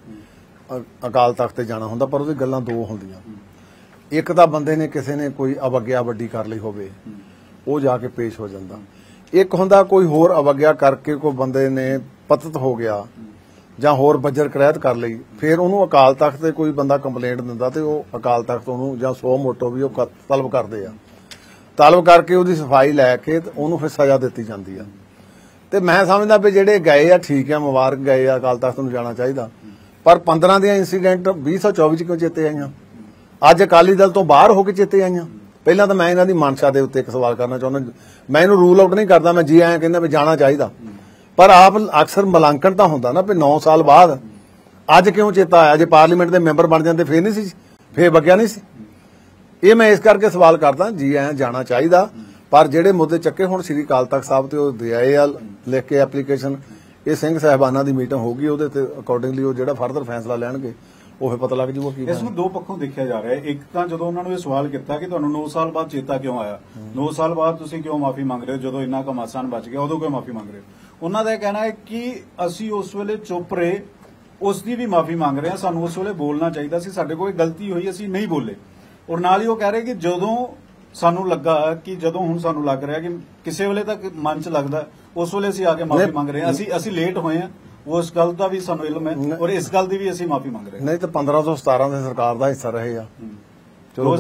ਅਕਾਲ ਤਖਤ ਤੇ ਜਾਣਾ ਹੁੰਦਾ, ਪਰ ਉਹਦੀ ਗੱਲਾਂ ਦੋ ਹੁੰਦੀਆਂ। ਇੱਕ ਤਾਂ ਬੰਦੇ ਨੇ ਕਿਸੇ ਨੇ ਕੋਈ ਅਵਗਿਆ ਵੱਡੀ ਕਰ ਲਈ ਹੋਵੇ, ਉਹ ਜਾ ਕੇ ਪੇਸ਼ ਹੋ ਜਾਂਦਾ। ਇੱਕ ਹੁੰਦਾ ਕੋਈ ਹੋਰ ਅਵਗਿਆ ਕਰਕੇ ਕੋਈ ਬੰਦੇ ਨੇ ਪਤਿਤ ਹੋ ਗਿਆ ਜਾਂ ਹੋਰ ਬੱਜਰ ਕ੍ਰੈਤ ਕਰ ਲਈ, ਫਿਰ ਉਹਨੂੰ ਅਕਾਲ ਤਖਤ ਤੇ ਕੋਈ ਬੰਦਾ ਕੰਪਲੇਂਟ ਦਿੰਦਾ ਤੇ ਉਹ ਅਕਾਲ ਤਖਤ ਉਹਨੂੰ ਜਾਂ ਸੌ ਮੋਟੋ ਵੀ ਉਹ ਤਲਬ ਕਰਦੇ ਆ, ਤਲਬ ਕਰਕੇ ਉਹਦੀ ਸਫਾਈ ਲੈ ਕੇ ਉਹਨੂੰ ਫਿਰ ਸਜ਼ਾ ਦਿੱਤੀ ਜਾਂਦੀ ਆ। ਤੇ ਮੈਂ ਸਮਝਦਾ ਵੀ ਜਿਹੜੇ ਗਏ ਆ ਠੀਕ ਆ, ਮੁਬਾਰਕ ਗਏ ਆ, ਅਕਾਲ ਤਖਤ ਨੂੰ ਜਾਣਾ ਚਾਹੀਦਾ। ਪਰ ਪੰਦਰਾਂ ਦੀਆਂ ਇੰਸੀਡੈਂਟ ਵੀਹ ਸੌ ਚੌਵੀ ਚ ਕਿਉਂ ਚੇਤੇ ਆਈਆਂ? ਅੱਜ ਅਕਾਲੀ ਦਲ ਤੋਂ ਬਾਹਰ ਹੋ ਕੇ ਚੇਤੇ ਆਈਆਂ। ਪਹਿਲਾਂ ਤਾਂ ਮੈਂ ਇਹਨਾਂ ਦੀ ਮਨਸ਼ਾ ਦੇ ਉੱਤੇ ਇੱਕ ਸਵਾਲ ਕਰਨਾ ਚਾਹੁੰਦਾ। ਮੈਂ ਇਹਨੂੰ ਰੂਲ ਆਊਟ ਨਹੀਂ ਕਰਦਾ, ਮੈਂ ਜੀ ਆਇਆ ਕਹਿੰਦਾ ਵੀ ਜਾਣਾ ਚਾਹੀਦਾ, ਪਰ ਆਪ ਅਕਸਰ ਮਲਾਂਕਣ ਤਾਂ ਹੁੰਦਾ ਨਾ ਵੀ ਨੌ ਸਾਲ ਬਾਅਦ ਅੱਜ ਕਿਉਂ ਚੇਤਾ ਆਇਆ? ਜੇ ਪਾਰਲੀਮੈਂਟ ਦੇ ਮੈਂਬਰ ਬਣ ਜਾਂਦੇ ਫੇਰ ਨਹੀਂ ਸੀ, ਫੇਰ ਬਗਿਆ ਨਹੀਂ ਸੀ। ਇਹ ਮੈਂ ਇਸ ਕਰਕੇ ਸਵਾਲ ਕਰਦਾ, ਜੀ ਐ ਜਾਣਾ ਚਾਹੀਦਾ, ਪਰ ਜਿਹੜੇ ਮੁੱਦੇ ਚੱਕੇ ਹੁਣ ਸ੍ਰੀ ਅਕਾਲ ਤਖਤ ਸਾਹਿਬ ਤੇ ਉਹ ਦੇ ਆਏ ਆ ਲਿਖ ਕੇ ਐਪਲੀਕੇਸ਼ਨ, ਇਹ ਸਿੰਘ ਸਾਹਿਬਾਨਾਂ ਦੀ ਮੀਟਿੰਗ ਹੋਊਗੀ, ਉਹਦੇ ਤੇ ਅਕੋਰਡਿੰਗਲੀ ਉਹ ਜਿਹੜਾ ਫਰਦਰ ਫੈਸਲਾ ਲੈਣਗੇ ਉਹ ਪਤਾ ਲੱਗ ਜੂਗਾ ਕੀ। ਇਸ ਨੂੰ ਦੋ ਪੱਖੋਂ ਦੇਖਿਆ ਜਾ ਰਿਹਾ ਹੈ। ਇੱਕ ਤਾਂ ਜਦੋਂ ਉਹਨਾਂ ਨੂੰ ਇਹ ਸਵਾਲ ਕੀਤਾ ਕਿ ਤੁਹਾਨੂੰ ਨੌ ਸਾਲ ਬਾਅਦ ਚੇਤਾ ਕਿਉਂ ਆਇਆ, ਨੌ ਸਾਲ ਬਾਅਦ ਤੁਸੀਂ ਕਿਉਂ ਮਾਫੀ ਮੰਗ ਰਹੇ ਹੋ, ਜਦੋਂ ਇੰਨਾ ਘਮਾਸਾਨ ਬਚ ਗਿਆ ਉਦੋਂ ਕਿਉਂ ਮਾਫੀ ਮੰਗ ਰਹੇ ਹੋ। ਉਹਨਾਂ ਦਾ ਇਹ ਕਹਿਣਾ ਹੈ ਕਿ ਅਸੀਂ ਉਸ ਵੇਲੇ ਚੁੱਪ ਰਹੇ, ਉਸ ਦੀ ਵੀ ਮਾਫੀ ਮੰਗ ਰਹੇ ਹਾਂ, ਸਾਨੂੰ ਉਸ ਵੇਲੇ ਬੋਲਣਾ ਚਾਹੀਦਾ ਸੀ, ਸਾਡੇ ਕੋਲ ਗਲਤੀ ਹੋਈ, ਅਸੀਂ ਨਹੀਂ ਬੋਲੇ। ਔਰ ਨਾਲ ਹੀ ਉਹ ਕਹਿ ਰਹੇ ਕਿ ਜਦੋਂ ਸਾਨੂੰ ਲੱਗਾ ਕਿ ਜਦੋਂ ਹੁਣ ਸਾਨੂੰ ਲੱਗ ਰਿਹਾ ਕਿ ਕਿਸੇ ਵੇਲੇ ਤੱਕ ਮਨ 'ਚ ਲੱਗਦਾ, ਉਸ ਵੇਲੇ ਅਸੀਂ ਆ ਕੇ ਮਾਫੀ ਮੰਗ ਰਹੇ ਹਾਂ, ਅਸੀਂ ਅਸੀਂ ਲੇਟ ਹੋਏ ਹਾਂ, ਉਸ ਗੱਲ ਦਾ ਵੀ ਸਾਨੂੰ ਇਲਮ ਹੈ ਔਰ ਇਸ ਗੱਲ ਦੀ ਵੀ ਅਸੀਂ ਮਾਫੀ ਮੰਗ ਰਹੇ ਹਾਂ। ਨਹੀਂ ਤਾਂ ਪੰਦਰਾਂ ਸੌ ਸਤਾਰਾਂ ਦੇ ਸਰਕਾਰ ਦਾ ਹਿੱਸਾ ਰਹੇ ਆ, ਚਲੋ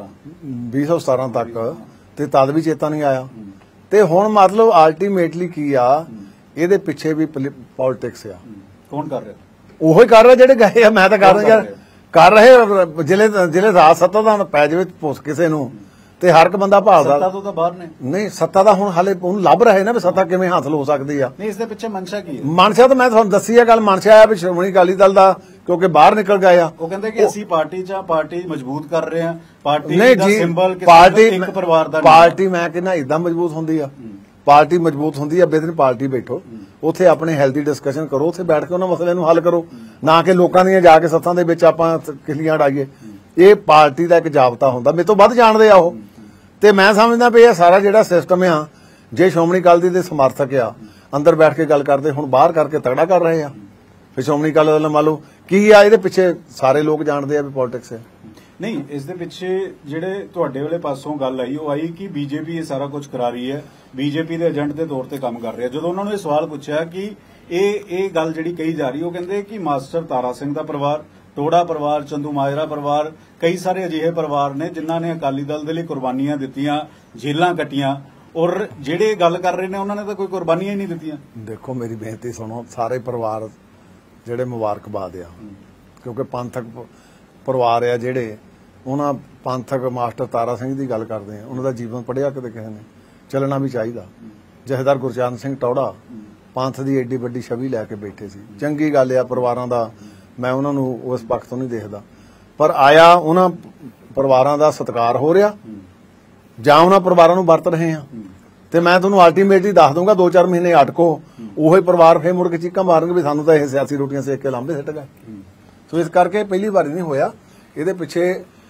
ਵੀਹ ਸੌ ਸਤਾਰਾਂ ਤੱਕ, ਤੇ ਤਦ ਵੀ ਚੇਤਾ ਨਹੀਂ ਆਇਆ। ਤੇ ਹੁਣ ਮਤਲਬ ਅਲਟੀਮੇਟਲੀ ਕੀ ਆ, ਇਹਦੇ ਪਿੱਛੇ ਵੀ ਪੋਲਿਟਿਕਸ ਆ। ਕੌਣ ਕਰ ਰਿਹਾ? ਉਹੋ ਹੀ ਕਰ ਰਿਹਾ ਜਿਹੜੇ ਗਏ ਆ। ਮੈਂ ਤਾਂ ਕਰ ਰਿਹਾ ਯਾਰ, ਕਰ ਰਹੇ ਜ਼ਿਲ੍ਹੇ ਜ਼ਿਲ੍ਹੇ ਰਾਜ ਸੱਤਾ ਦਾ ਪੈ ਜਾਵੇ ਪੁੱਛ ਕਿਸੇ ਨੂੰ, ਤੇ ਹਰ ਇੱਕ ਬੰਦਾ ਭਾਲਦਾ। ਸੱਤਾ ਤੋਂ ਤਾਂ ਬਾਹਰ ਨੇ। ਨਹੀਂ, ਸੱਤਾ ਦਾ ਹੁਣ ਹਾਲੇ ਉਹਨੂੰ ਲੱਭ ਰਹੇ ਨਾ ਵੀ ਸੱਤਾ ਕਿਵੇਂ ਹਾਸਲ ਹੋ ਸਕਦੀ ਆ। ਨਹੀਂ, ਇਸ ਦੇ ਪਿੱਛੇ ਮਨਸ਼ਾ ਕੀ ਹੈ? ਮਨਸ਼ਾ ਤਾਂ ਮੈਂ ਤੁਹਾਨੂੰ ਦੱਸੀ ਆ ਗੱਲ, ਮਨਸ਼ਾ ਆ ਵੀ ਸ਼੍ਰੋਮਣੀ ਅਕਾਲੀ ਦਲ ਦਾ ਕਿਉਂਕਿ ਬਾਹਰ ਨਿਕਲ ਗਏ ਆ। ਉਹ ਕਹਿੰਦੇ ਕਿ ਅਸੀਂ ਪਾਰਟੀ ਚ ਪਾਰਟੀ ਮਜ਼ਬੂਤ ਕਰ ਰਹੇ ਹਾਂ, ਪਾਰਟੀ ਨਹੀਂ ਦਾ ਜੀ, ਸਿੰਬਲ ਪਾਰਟੀ ਇੱਕ ਪਰਿਵਾਰ ਦਾ ਪਾਰਟੀ ਮੈਂ ਕਹਿੰਦਾ ਇਦਾਂ ਮਜ਼ਬੂਤ ਹੁੰਦੀ ਆ। ਪਾਰਟੀ ਮਜ਼ਬੂਤ ਹੁੰਦੀ ਆ, ਬੇਦਨ ਪਾਰਟੀ ਬੈਠੋ ਉੱਥੇ ਆਪਣੇ ਹੈਲਦੀ ਡਿਸਕਸ਼ਨ ਕਰੋ, ਉੱਥੇ ਬੈਠ ਕੇ ਉਹਨਾਂ ਮਸਲੇ ਨੂੰ ਹੱਲ ਕਰੋ, ਨਾ ਕਿ ਲੋਕਾਂ ਦੀਆਂ ਜਾ ਕੇ ਸੱਥਾਂ ਦੇ ਵਿੱਚ ਆਪਾਂ ਕਿਲੀਆਂ ਡਾਈਏ। ਇਹ ਪਾਰਟੀ ਦਾ ਇੱਕ ਜਾਬਤਾ ਹੁੰਦਾ, ਮੇਰੇ ਤੋਂ ਵੱਧ ਜਾਣਦੇ ਆ ਉਹ। ਤੇ ਮੈਂ ਸਮਝਦਾ ਵੀ ਇਹ ਸਾਰਾ ਜਿਹੜਾ ਸਿਸਟਮ ਆ, ਜੇ ਸ਼੍ਰੋਮਣੀ ਅਕਾਲੀ ਦੇ ਸਮਰਥਕ ਆ ਅੰਦਰ ਬੈਠ ਕੇ ਗੱਲ ਕਰਦੇ, ਹੁਣ ਬਾਹਰ ਕਰਕੇ ਤਗੜਾ ਕਰ ਰਹੇ ਆ। ਫਿਰ ਸ਼੍ਰੋਮਣੀ ਅਕਾਲੀ ਦਲ ਮੰਨ ਲਓ ਕੀ ਆ, ਇਹਦੇ ਪਿੱਛੇ ਸਾਰੇ ਲੋਕ ਜਾਣਦੇ ਆ ਵੀ ਪੋਲਿਟਿਕਸ ਹੈ। ਨਹੀਂ, ਇਸ ਦੇ ਪਿੱਛੇ ਜਿਹੜੇ ਤੁਹਾਡੇ ਵਾਲੇ ਪਾਸੋਂ ਗੱਲ ਆਈ, ਉਹ ਆਈ ਕਿ ਬੀਜੇਪੀ ਇਹ ਸਾਰਾ ਕੁਝ ਕਰਾ ਰਹੀ ਹੈ, ਬੀਜੇਪੀ ਦੇ ਏਜੰਟ ਦੇ ਤੌਰ ਤੇ ਕੰਮ ਕਰ ਰਹੀ ਹੈ। ਜਦੋਂ ਉਹਨਾਂ ਨੂੰ ਇਹ ਸਵਾਲ ਪੁੱਛਿਆ ਕਿ ਇਹ ਇਹ ਗੱਲ ਜਿਹੜੀ ਕਹੀ ਜਾ ਰਹੀ, ਉਹ ਕਹਿੰਦੇ ਕਿ ਮਾਸਟਰ ਤਾਰਾ ਸਿੰਘ ਦਾ ਪਰਿਵਾਰ, ਟੋੜਾ ਪਰਿਵਾਰ, ਚੰਦੂ ਮਾਜਰਾ ਪਰਿਵਾਰ, ਕਈ ਸਾਰੇ ਅਜਿਹੇ ਪਰਿਵਾਰ ਨੇ ਜਿਨ੍ਹਾਂ ਨੇ ਅਕਾਲੀ ਦਲ ਦੇ ਲਈ ਕੁਰਬਾਨੀਆਂ ਦਿੱਤੀਆਂ, ਜੇਲਾਂ ਕੱਟੀਆਂ, ਔਰ ਜਿਹੜੇ ਗੱਲ ਕਰ ਰਹੇ ਨੇ ਉਹਨਾਂ ਨੇ ਤਾਂ ਕੋਈ ਕੁਰਬਾਨੀਆਂ ਹੀ ਨਹੀਂ ਦਿੱਤੀਆਂ। ਦੇਖੋ ਮੇਰੀ ਬੇਨਤੀ ਸੁਣੋ, ਸਾਰੇ ਪਰਿਵਾਰ ਜਿਹੜੇ ਮੁਬਾਰਕਬਾਦ ਆ, ਕਿਉਂਕਿ ਪੰਥਕ ਪਰਿਵਾਰ ਆ ਜਿਹੜੇ, ਉਹਨਾਂ ਪੰਥਕ ਮਾਸਟਰ ਤਾਰਾ ਸਿੰਘ ਦੀ ਗੱਲ ਕਰਦੇ ਆ, ਉਹਨਾਂ ਦਾ ਜੀਵਨ ਪੜ੍ਹਿਆ ਕਿਤੇ ਕਿਸੇ ਨੇ, ਚੱਲਣਾ ਵੀ ਚਾਹੀਦਾ। ਜਥੇਦਾਰ ਗੁਰਚਰਨ ਸਿੰਘ ਟੌੜਾ ਪੰਥ ਦੀ ਏਡੀ ਵੱਡੀ ਛਵੀ ਲੈ ਕੇ ਬੈਠੇ ਸੀ, ਚੰਗੀ ਗੱਲ ਆ ਪਰਿਵਾਰਾਂ ਦਾ, ਮੈਂ ਉਹਨਾਂ ਨੂੰ ਉਸ ਪੱਖ ਤੋਂ ਨਹੀਂ ਦੇਖਦਾ, ਪਰ ਆਇਆ ਉਹਨਾਂ ਪਰਿਵਾਰਾਂ ਦਾ ਸਤਿਕਾਰ ਹੋ ਰਿਹਾ ਜਾਂ ਉਹਨਾਂ ਪਰਿਵਾਰਾਂ ਨੂੰ ਵਰਤ ਰਹੇ ਆ। ਤੇ ਮੈਂ ਤੁਹਾਨੂੰ ਅਲਟੀਮੇਟਲੀ ਦੱਸ ਦੂੰਗਾ, ਦੋ ਚਾਰ ਮਹੀਨੇ ਅਟਕੋ, ਉਹੀ ਪਰਿਵਾਰ ਫੇਰ ਮੁੜ ਕੇ ਚੀਕਾਂ ਮਾਰਨਗੇ ਵੀ ਸਾਨੂੰ ਤਾਂ ਇਹ ਸਿਆਸੀ ਰੋਟੀਆਂ ਸੇਕ ਕੇ ਲਾਂਭੇ ਸਿੱਟ ਗਏ। ਸੋ ਇਸ ਕਰਕੇ ਪਹਿਲੀ ਵਾਰੀ ਨਹੀਂ ਹੋਇਆ। ਇਹਦੇ ਪਿੱਛੇ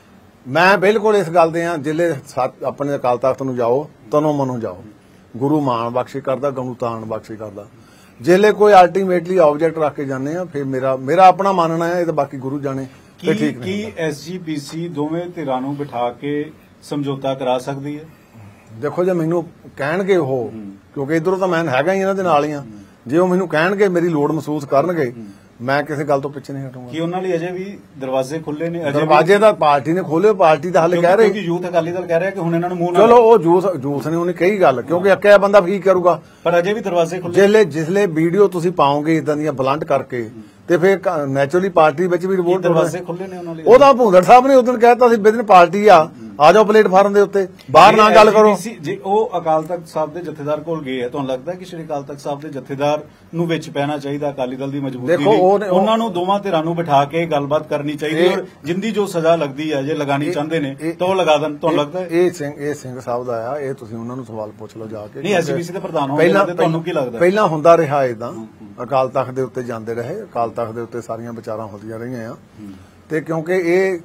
ਮੈਂ ਬਿਲਕੁਲ ਇਸ ਗੱਲ ਦੇ ਆ, ਜ਼ਿਲ੍ਹੇ ਆਪਣੇ ਅਕਾਲ ਤਖਤ ਨੂੰ ਜਾਓ, ਤਨੋਂ ਮਨੋਂ ਜਾਓ, ਗੁਰੂ ਮਾਣ ਬਖਸ਼ੀ ਕਰਦਾ, ਗਊ ਤਾਣ ਬਖਸ਼ੀ ਕਰਦਾ। ਜ਼ਿਲ੍ਹੇ ਕੋਈ ਅਲਟੀਮੇਟਲੀ ਆਬਜੈਕਟ ਰੱਖ ਕੇ ਜਾਂਦੇ ਆ, ਫਿਰ ਮੇਰਾ ਮੇਰਾ ਆਪਣਾ ਮੰਨਣਾ ਹੈ, ਇਹ ਤਾਂ ਬਾਕੀ ਗੁਰੂ ਜਾਣੇ। ਕੀ ਕੀ ਐਸਜੀਪੀਸੀ ਦੋਵੇਂ ਧਿਰਾਂ ਨੂੰ ਬਿਠਾ ਕੇ ਸਮਝੌਤਾ ਕਰਾ ਸਕਦੀ ਹੈ? ਦੇਖੋ ਜੇ ਮੈਨੂੰ ਕਹਿਣਗੇ ਉਹ, ਕਿਉਂਕਿ ਇਧਰੋਂ ਤਾਂ ਮੈਂ ਹੈਗਾ ਹੀ ਇਹਨਾਂ ਦੇ ਨਾਲ ਹੀ ਆ, ਜੇ ਉਹ ਮੈਨੂੰ ਕਹਿਣਗੇ, ਮੇਰੀ ਲੋੜ ਮਹਿਸੂਸ ਕਰਨਗੇ, ਮੈਂ ਕਿਸੇ ਗੱਲ ਤੋਂ ਪਿੱਛੇ ਨਹੀਂ ਹਟੂੰਗਾ। ਕਿ ਉਹਨਾਂ ਲਈ ਅਜੇ ਵੀ ਦਰਵਾਜ਼ੇ ਖੁੱਲੇ ਨੇ? ਦਰਵਾਜ਼ੇ ਤਾਂ ਪਾਰਟੀ ਨੇ ਖੋਲੇ, ਪਾਰਟੀ ਦਾ ਹੱਲ ਕਹਿ ਰਹੇ, ਕਿਉਂਕਿ ਯੂਥ ਅਕਾਲੀ ਦਲ ਕਹਿ ਰਿਹਾ ਕਿ ਹੁਣ ਇਹਨਾਂ ਨੂੰ ਮੂੰਹ ਨਾ, ਚਲੋ ਉਹ ਜੂਸ ਜੂਸ ਨੇ ਉਹਨੇ ਕਹੀ ਗੱਲ, ਕਿਉਂਕਿ ਅੱਕਿਆ ਬੰਦਾ ਕੀ ਕਰੂਗਾ, ਪਰ ਅਜੇ ਵੀ ਦਰਵਾਜ਼ੇ ਖੁੱਲੇ। ਜਿਸਲੇ ਜਿਸਲੇ ਵੀਡੀਓ ਤੁਸੀਂ ਪਾਓਗੇ ਇਦਾਂ ਦੀਆਂ ਬਲੰਟ ਕਰਕੇ, ਤੇ ਫਿਰ ਨੈਚੁਰਲੀ ਪਾਰਟੀ ਵਿੱਚ ਵੀ ਰਿਵੋਲਟ ਦਰਵਾਜ਼ੇ ਖੁੱਲੇ ਨੇ ਉਹਨਾਂ ਲਈ। ਉਹ ਤਾਂ ਭੁੰਦੜ ਸਾਹਿਬ ਨੇ ਉਦੋਂ ਕਹਿਤਾ ਸੀ ਬਿਦਨ ਪਾਰਟੀ ਆ, ਆ ਜਾਓ ਪਲੇਟਫਾਰਮ ਦੇ ਉੱਤੇ, ਬਾਹਰ ਨਾ ਗੱਲ ਕਰੋ। ਜੇ ਉਹ ਅਕਾਲ ਤਖਤ ਸਾਹਿਬ ਦੇ ਜਥੇਦਾਰ ਕੋਲ ਗਏ ਹੈ, ਤੁਹਾਨੂੰ ਲੱਗਦਾ ਕਿ ਸ਼੍ਰੀ ਅਕਾਲ ਤਖਤ ਸਾਹਿਬ ਦੇ ਜਥੇਦਾਰ ਨੂੰ ਵਿੱਚ ਪੈਣਾ ਚਾਹੀਦਾ ਅਕਾਲੀ ਦਲ ਦੀ ਮਜ਼ਬੂਤੀ ਲਈ? ਉਹਨਾਂ ਨੂੰ ਦੋਵਾਂ ਧਿਰਾਂ ਨੂੰ ਬਿਠਾ ਕੇ ਗੱਲਬਾਤ ਕਰਨੀ ਚਾਹੀਦੀ, ਔਰ ਜਿੰਦੀ ਜੋ ਸਜ਼ਾ ਲੱਗਦੀ ਹੈ ਜੇ ਲਗਾਣੀ ਚਾਹੁੰਦੇ ਨੇ ਤਾਂ ਉਹ ਲਗਾ ਦੇਣ। ਤੁਹਾਨੂੰ ਲੱਗਦਾ ਇਹ ਸਿੰਘ ਇਹ ਸਿੰਘ ਸਾਹਿਬ ਦਾ ਆ, ਇਹ ਤੁਸੀਂ ਉਹਨਾਂ ਨੂੰ ਸਵਾਲ ਪੁੱਛ ਲਓ ਜਾ ਕੇ। ਨਹੀਂ, ਐਸਜੀਪੀਸੀ ਦੇ ਪ੍ਰਧਾਨ ਹੋਣ ਦੇ ਤੁਹਾਨੂੰ ਕੀ ਲੱਗਦਾ? ਪਹਿਲਾਂ ਹੁੰਦਾ ਰਿਹਾ ਇਦਾਂ, ਅਕਾਲ ਤਖਤ ਦੇ ਉੱਤੇ ਜਾਂਦੇ ਰਹੇ, ਅਕਾਲ ਤਖਤ ਦੇ ਉੱਤੇ ਸਾਰੀਆਂ ਵਿਚਾਰਾਂ ਹੁੰਦੀਆਂ ਰਹੀਆਂ ਆ, ਤੇ ਕਿਉਂਕਿ ਇਹ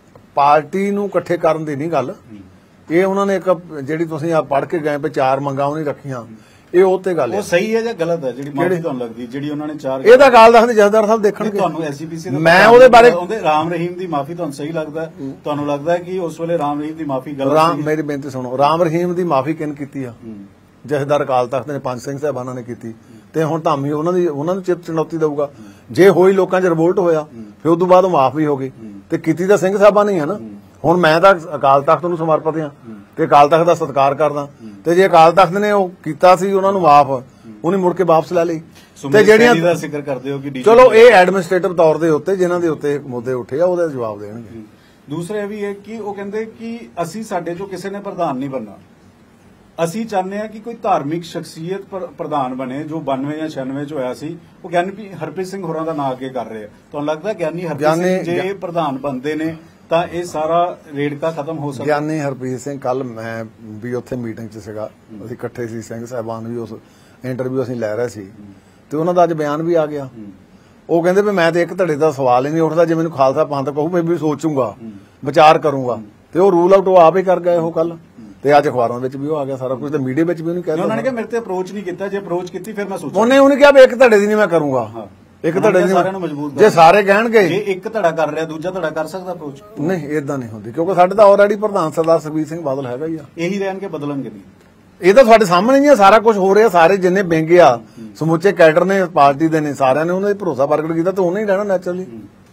ਪਾਰਟੀ ਨੂੰ ਇਕੱਠੇ ਕਰਨ ਦੀ ਨਹੀਂ ਗੱਲ, ਇਹ ਉਹਨਾਂ ਨੇ ਇੱਕ ਜਿਹੜੀ ਤੁਸੀਂ ਆ ਪੜ੍ਹ ਕੇ ਗਏ ਪੇ ਚਾਰ ਮੰਗਾਂ ਉਹ ਨਹੀਂ ਰੱਖੀਆਂ, ਇਹ ਉਹ ਤੇ ਗੱਲ ਹੈ। ਉਹ ਸਹੀ ਹੈ ਜਾਂ ਗਲਤ ਹੈ ਜਿਹੜੀ ਮਾਫੀ ਤੁਹਾਨੂੰ ਲੱਗਦੀ, ਜਿਹੜੀ ਉਹਨਾਂ ਨੇ ਚਾਰ? ਇਹ ਤਾਂ ਅਕਾਲ ਤਖਤ ਦੇ ਜਥੇਦਾਰ ਸਾਹਿਬ ਦੇਖਣਗੇ। ਤੁਹਾਨੂੰ ਐਸਜੀਪੀਸੀ ਦਾ ਮੈਂ ਉਹਦੇ ਬਾਰੇ, ਉਹਦੇ ਰਾਮ ਰਹੀਮ ਦੀ ਮਾਫੀ ਤੁਹਾਨੂੰ ਸਹੀ ਲੱਗਦਾ? ਤੁਹਾਨੂੰ ਲੱਗਦਾ ਹੈ ਕਿ ਉਸ ਵੇਲੇ ਰਾਮ ਰਹੀਮ ਦੀ ਮਾਫੀ ਗਲਤ ਸੀ? ਰਾਮ ਮੇਰੀ ਬੇਨਤੀ ਸੁਣੋ, ਰਾਮ ਰਹੀਮ ਦੀ ਮਾਫੀ ਕਿਹਨ ਕੀਤੀ ਆ? ਜਥੇਦਾਰ ਅਕਾਲ ਤਖਤ ਨੇ ਪੰਜ ਸਿੰਘ ਸਾਹਿਬਾਨਾਂ ਨੇ ਕੀਤੀ, ਤੇ ਹੁਣ ਧਾਮੀ ਉਹਨਾਂ ਦੀ ਉਹਨਾਂ ਨੂੰ ਚਿੱਤ ਚੁਣੌਤੀ ਦਊਗਾ। ਜੇ ਹੋਈ ਲੋਕਾਂ 'ਚ ਰਿਵੋਲਟ ਹੋਇਆ, ਫਿਰ ਉਸ ਤੋਂ ਬਾਅਦ ਮਾਫ ਵੀ ਹੋ ਗਈ, ਤੇ ਕੀਤੀ ਤਾਂ ਸਿੰਘ ਸਾਹਿਬਾਂ ਨਹੀਂ ਹੈ ਨਾ। ਹੁਣ ਮੈਂ ਤਾਂ ਅਕਾਲ ਤਖਤ ਨੂੰ ਸਮਰਪਿਤ ਹਾਂ ਤੇ ਅਕਾਲ ਤਖਤ ਦਾ ਸਤਿਕਾਰ ਕਰਦਾ, ਤੇ ਜੇ ਅਕਾਲ ਤਖਤ ਨੇ ਉਹ ਕੀਤਾ ਸੀ ਉਹਨਾਂ ਨੂੰ ਮਾਫ, ਉਹਨੇ ਮੁੜ ਕੇ ਵਾਪਸ ਲੈ ਲਈ। ਤੇ ਜਿਹੜੀਆਂ ਦਾ ਜ਼ਿਕਰ ਕਰਦੇ ਹੋ ਕਿ ਚਲੋ ਇਹ ਐਡਮਿਨਿਸਟ੍ਰੇਟਿਵ ਤੌਰ ਦੇ ਉੱਤੇ ਜਿਨ੍ਹਾਂ ਦੇ ਉੱਤੇ ਮੁੱਦੇ ਉੱਠੇ ਆ ਉਹਦਾ ਜਵਾਬ ਦੇਣਗੇ। ਦੂਸਰਾ ਇਹ ਵੀ ਹੈ ਕਿ ਉਹ ਕਹਿੰਦੇ ਕਿ ਅਸੀਂ ਸਾਡੇ ਚੋਂ ਕਿਸੇ ਨੇ ਪ੍ਰਧਾਨ ਨਹੀਂ ਬਣਨਾ, ਅਸੀਂ ਚਾਹੁੰਦੇ ਹਾਂ ਕਿ ਕੋਈ ਧਾਰਮਿਕ ਸ਼ਖਸੀਅਤ ਪ੍ਰ- ਪ੍ਰਧਾਨ ਬਣੇ ਜੋ ਬਾਨਵੇਂ ਜਾਂ ਛਿਆਨਵੇਂ ਚ ਹੋਇਆ ਸੀ। ਉਹ ਗਿਆਨੀ ਹਰਪ੍ਰੀਤ ਸਿੰਘ ਹੋਰਾਂ ਦਾ ਨਾਂ ਅੱਗੇ ਕਰ ਰਹੇ ਆ। ਤੁਹਾਨੂੰ ਲੱਗਦਾ ਗਿਆਨੀ ਹਰਪ੍ਰੀਤ ਸਿੰਘ ਗਿਆਨੀ- ਜੇ ਪ੍ਰਧਾਨ ਬਣਦੇ ਨੇ ਤਾਂ ਇਹ ਸਾਰਾ ਰੇੜਕਾ ਖਤਮ ਹੋ ਸਕਦਾ? ਗਿਆਨੀ ਹਰਪ੍ਰੀਤ ਸਿੰਘ, ਕੱਲ ਮੈਂ ਵੀ ਉੱਥੇ ਮੀਟਿੰਗ 'ਚ ਸੀਗਾ, ਅਸੀਂ ਇਕੱਠੇ ਸੀ, ਸਿੰਘ ਸਾਹਿਬਾਨ ਵੀ ਉਸ ਇੰਟਰਵਿਊ ਅਸੀਂ ਲੈ ਰਹੇ ਸੀ, ਤੇ ਉਹਨਾਂ ਦਾ ਅੱਜ ਬਿਆਨ ਵੀ ਆ ਗਿਆ। ਉਹ ਕਹਿੰਦੇ ਵੀ ਮੈਂ ਤੇ ਇੱਕ ਧੜੇ ਦਾ ਸਵਾਲ ਹੀ ਨਹੀਂ ਉੱਠਦਾ, ਜੇ ਮੈਨੂੰ ਖਾਲਸਾ ਪੰਥ ਕਹੂ ਮੈਂ ਵੀ ਸੋਚੂੰਗਾ, ਵਿਚਾਰ ਕਰੂੰਗਾ, ਤੇ ਉਹ ਰੂਲ ਆਊਟ ਉਹ ਆਪ ਹੀ ਕਰ ਗਏ ਉਹ ਕੱਲ, ਤੇ ਅੱਜ ਅਖਬਾਰਾਂ ਵਿੱਚ ਵੀ ਉਹ ਆ ਗਿਆ ਸਾਰਾ ਕੁਝ, ਤੇ ਮੀਡੀਆ ਵਿੱਚ ਵੀ ਉਹਨੂੰ ਕਹਿ ਉਹਨਾਂ ਨੇ ਕਿਹਾ ਮੇਰੇ ਤੇ ਅਪਰੋਚ ਨਹੀਂ ਕੀਤਾ, ਜੇ ਅਪਰੋਚ ਕੀਤੀ ਫਿਰ ਮੈਂ ਸੋਚਾਂ। ਉਹਨੇ ਉਹਨੇ ਕਿਹਾ ਵੀ ਇੱਕ ਧੜੇ ਦੀ ਨਹੀਂ ਮੈਂ ਕਰੂੰਗਾ, ਇੱਕ ਧੜੇ ਦੀ ਸਾਰਿਆਂ ਨੂੰ ਮਜਬੂਰ ਕਰ- ਜੇ ਸਾਰੇ ਕਹਿਣਗੇ ਜੇ ਇੱਕ ਧੜਾ ਕਰ ਰਿਹਾ ਦੂਜਾ ਧੜਾ ਕਰ ਸਕਦਾ ਅਪਰੋਚ? ਨਹੀਂ, ਇਦਾਂ ਨਹੀਂ ਹੁੰਦੀ, ਕਿਉਂਕਿ ਸਾਡੇ ਤਾਂ ਆਲਰੇਡੀ ਪ੍ਰਧਾਨ ਸਰਦਾਰ ਸੁਖਬੀਰ ਸਿੰਘ ਬਾਦਲ ਹੈਗਾ ਹੀ ਆ। ਇਹੀ ਰਹਿਣਗੇ, ਬਦਲਣਗੇ ਨਹੀਂ? ਇਹ ਤਾਂ ਤੁਹਾਡੇ ਸਾਹਮਣੇ ਹੀ ਆ, ਸਾਰਾ ਕੁਝ ਹੋ ਰਿਹਾ, ਸਾਰੇ ਜਿੰਨੇ ਬੈਂਗੇ ਆ ਸਮੁੱਚੇ ਕੈਡਰ ਨੇ ਪਾਰਟੀ ਦੇ ਨੇ, ਸਾਰਿਆਂ ਨੇ ਉਹਨਾਂ ਦੇ ਭਰੋਸਾ ਪ੍ਰਗਟ ਕੀਤਾ, ਤੇ ਉਹਨੇ ਹੀ ਰਹਿਣਾ ਨੈਚੁਰਲੀ।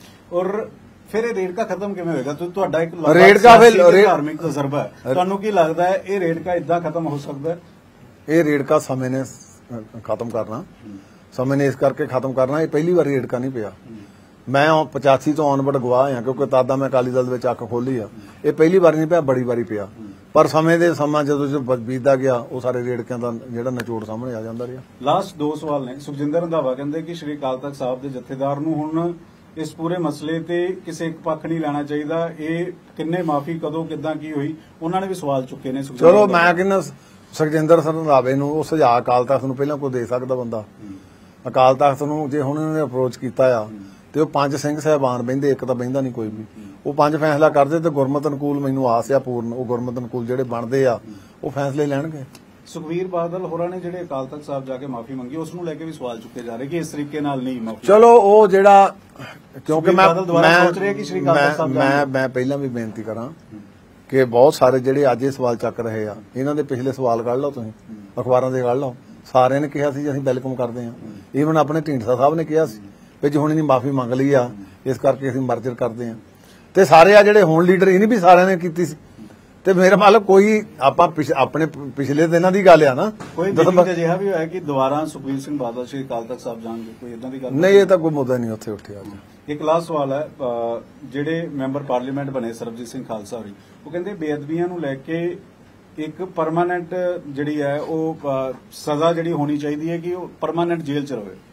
ਔਰ ਫਿਰ ਇਹ ਰੇੜਕਾ ਖਤਮ ਕਿਵੇਂ ਹੋਏਗਾ? ਤੁ- ਤੁਹਾਡਾ ਇੱਕ ਲੰਬਾ ਰੇੜਕਾ ਫਿਰ- ਸਿਆਸੀ ਤੇ ਰੇ- ਧਾਰਮਿਕ ਤਜਰਬਾ ਹੈ, ਤੁਹਾਨੂੰ ਕੀ ਲੱਗਦਾ ਹੈ ਇਹ ਰੇੜਕਾ ਇਦਾਂ ਖਤਮ ਹੋ ਸਕਦਾ ਹੈ? ਇਹ ਰੇੜਕਾ ਸਮੇਂ ਨੇ ਸ- ਖਤਮ ਕਰਨਾ, ਸਮੇਂ ਨੇ ਇਸ ਕਰਕੇ ਖਤਮ ਕਰਨਾ। ਇਹ ਪਹਿਲੀ ਵਾਰ ਰੇੜਕਾ ਨਹੀਂ ਪਿਆ। ਮੈਂ ਪਚਾਸੀ ਤੋਂ ਔਨਵਰਡ ਗਵਾਹ ਹਾਂ, ਕਿਉਂਕਿ ਤਾਦਾ ਮੈਂ ਅਕਾਲੀ ਦਲ ਦੇ ਵਿੱਚ ਅੱਖ ਖੋਲੀ ਆ। ਇਹ ਪਹਿਲੀ ਵਾਰ ਨਹੀਂ ਪਿਆ, ਬੜੀ ਵਾਰੀ ਪਿਆ, ਪਰ ਸਮੇਂ ਦੇ ਸਮਾਂ ਜਦੋਂ ਜੋ ਬੀਤਦਾ ਗਿਆ ਉਹ ਸਾਰੇ ਰੇੜਕਿਆਂ ਦਾ ਜਿਹੜਾ ਨਿਚੋੜ ਸਾਹਮਣੇ ਆ ਜਾਂਦਾ ਰਿਹਾ। ਲਾਸਟ ਦੋ ਸਵਾਲ ਨੇ। ਸੁਖਜਿੰਦਰ ਰੰਧਾਵਾ ਕਹਿੰਦੇ ਕਿ ਸ਼੍ਰੀ ਅਕਾਲ ਤਖਤ ਸਾਹਿਬ ਦੇ ਜਥੇਦਾਰ ਨੂੰ ਹੁਣ ਇਸ ਪੂਰੇ ਮਸਲੇ ਤੇ ਕਿਸੇ ਇੱਕ ਪੱਖ ਨਹੀਂ ਲੈਣਾ ਚਾਹੀਦਾ। ਇਹ ਕਿੰਨੇ ਮਾਫੀ ਕਦੋਂ ਕਿੱਦਾਂ ਕੀ ਹੋਈ ਉਹਨਾਂ ਨੇ ਵੀ ਸਵਾਲ ਚੁੱਕੇ ਨੇ। ਸੁਖਜਿੰਦਰ ਚਲੋ ਰੰਧਾਵਾ। ਮੈਂ ਕਹਿੰਦਾ ਸੁਖਜਿੰਦਰ ਰੰਧਾਵੇ ਨੂੰ ਉਹ ਸੁਝਾਅ ਅਕਾਲ ਤਖਤ ਨੂੰ ਪਹਿਲਾਂ ਕੋਈ ਦੇ ਸਕਦਾ ਬੰਦਾ। ਅਕਾਲ ਤਖਤ ਨੂੰ ਜੇ ਹੁਣ ਉਹਨਾਂ ਨੇ ਅਪਰੋਚ ਕੀਤਾ ਆ, ਤੇ ਉਹ ਪੰਜ ਸਿੰਘ ਸਾਹਿਬਾਨ ਬਹਿੰਦੇ, ਇੱਕ ਤਾਂ ਬਹਿੰਦਾ ਨਹੀਂ ਕੋਈ ਵੀ, ਉਹ ਪੰਜ ਫੈਸਲਾ ਕਰਦੇ, ਤੇ ਗੁਰਮਤਿ ਅਨੁਕੂਲ ਮੈਨੂੰ ਆਸ ਆ ਪੂਰਨ, ਉਹ ਗੁਰਮਤਿ ਅਨੁਕੂਲ ਜਿਹੜੇ ਬਣਦੇ ਆ ਉਹ ਫੈਸਲੇ ਲੈਣਗੇ। ਸੁਖਬੀਰ ਬਾਦਲ ਹੋਰਾਂ ਨੇ ਜਿਹੜੇ ਅਕਾਲ ਤਖਤ ਸਾਹਿਬ ਜਾ ਕੇ ਮਾਫੀ ਮੰਗੀ, ਉਸ ਨੂੰ ਲੈ ਕੇ ਵੀ ਸਵਾਲ ਚੁੱਕੇ ਜਾ ਰਹੇ ਕਿ ਇਸ ਤਰੀਕੇ ਨਾਲ ਨਹੀਂ ਮਾਫੀ। ਚਲੋ ਉਹ ਜਿਹੜਾ, ਕਿਉਂਕਿ ਸੁਖਬੀਰ ਮੈਂ ਬਾਦਲ ਦੁਬਾਰਾ ਸੋਚ ਰਹੇ ਕਿ ਸ਼੍ਰੀ ਅਕਾਲ ਤਖਤ ਸਾਹਿਬ ਮੈਂ ਜਾਣਗੇ। ਮੈਂ ਪਹਿਲਾਂ ਵੀ ਬੇਨਤੀ ਕਰਾਂ ਕਿ ਬਹੁਤ ਸਾਰੇ ਜਿਹੜੇ ਅੱਜ ਇਹ ਸਵਾਲ ਚੱਕ ਰਹੇ ਆ, ਇਹਨਾਂ ਦੇ ਪਿਛਲੇ ਸਵਾਲ ਕੱਢ ਲਓ, ਤੁਸੀਂ ਅਖਬਾਰਾਂ ਦੇ ਕੱਢ ਲਓ। ਸਾਰਿਆਂ ਨੇ ਕਿਹਾ ਸੀ ਅਸੀਂ ਵੈਲਕਮ ਕਰਦੇ ਹਾਂ। ਈਵਨ ਆਪਣੇ ਢੀਂਡਸਾ ਸਾਹਿਬ ਨੇ ਕਿਹਾ ਸੀ ਵੀ ਜੇ ਹੁਣ ਇਹਨੀ ਮਾਫੀ ਮੰਗ ਲਈ ਆ, ਇਸ ਕਰਕੇ ਅਸੀਂ ਮਰਜਰ ਕਰਦੇ ਹਾਂ। ਤੇ ਸਾਰੇ ਆ ਜਿਹੜੇ ਹੁਣ ਲੀਡਰ, ਇਹਨੇ ਵੀ ਸਾਰਿਆਂ ਨੇ ਕੀਤੀ ਸੀ। ਤੇ ਮੇਰਾ ਮਤਲਬ ਕੋਈ ਆਪਾਂ ਆਪਣੇ ਪਿਛਲੇ ਦਿਨਾਂ ਦੀ ਗੱਲ ਆ ਨਾ, ਕੋਈ ਦਿਨ ਅਜਿਹਾ ਵੀ ਹੋਇਆ ਕਿ ਦੁਬਾਰਾ ਸੁਖਬੀਰ ਸਿੰਘ ਬਾਦਲ ਸ਼੍ਰੀ ਅਕਾਲ ਤਖਤ ਸਾਹਿਬ ਜਾਣਗੇ, ਕੋਈ ਇਦਾਂ ਦੀ ਗੱਲ ਨਹੀਂ? ਇਹ ਤਾਂ ਕੋਈ ਮੁੱਦਾ ਨਹੀਂ ਉੱਥੇ ਉੱਠਿਆ। ਇੱਕ ਲਾਸਟ ਸਵਾਲ ਹੈ, ਅ, ਜਿਹੜੇ ਮੈਂਬਰ ਪਾਰਲੀਮੈਂਟ ਬਣੇ ਸਰਬਜੀਤ ਸਿੰਘ ਖਾਲਸਾ ਹੋਰੀ, ਉਹ ਕਹਿੰਦੇ ਬੇਅਦਬੀਆਂ ਨੂੰ ਲੈ ਕੇ ਇੱਕ ਪਰਮਾਨੈਂਟ ਜਿਹੜੀ ਹੈ ਉਹ ਅ, ਸਜ਼ਾ ਜਿਹੜੀ ਹੋਣੀ ਚਾਹੀਦੀ ਹੈ ਕਿ ਉਹ ਪਰਮਾਨੈਂਟ ਜੇਲ੍ਹ ਚ ਰਹੇ।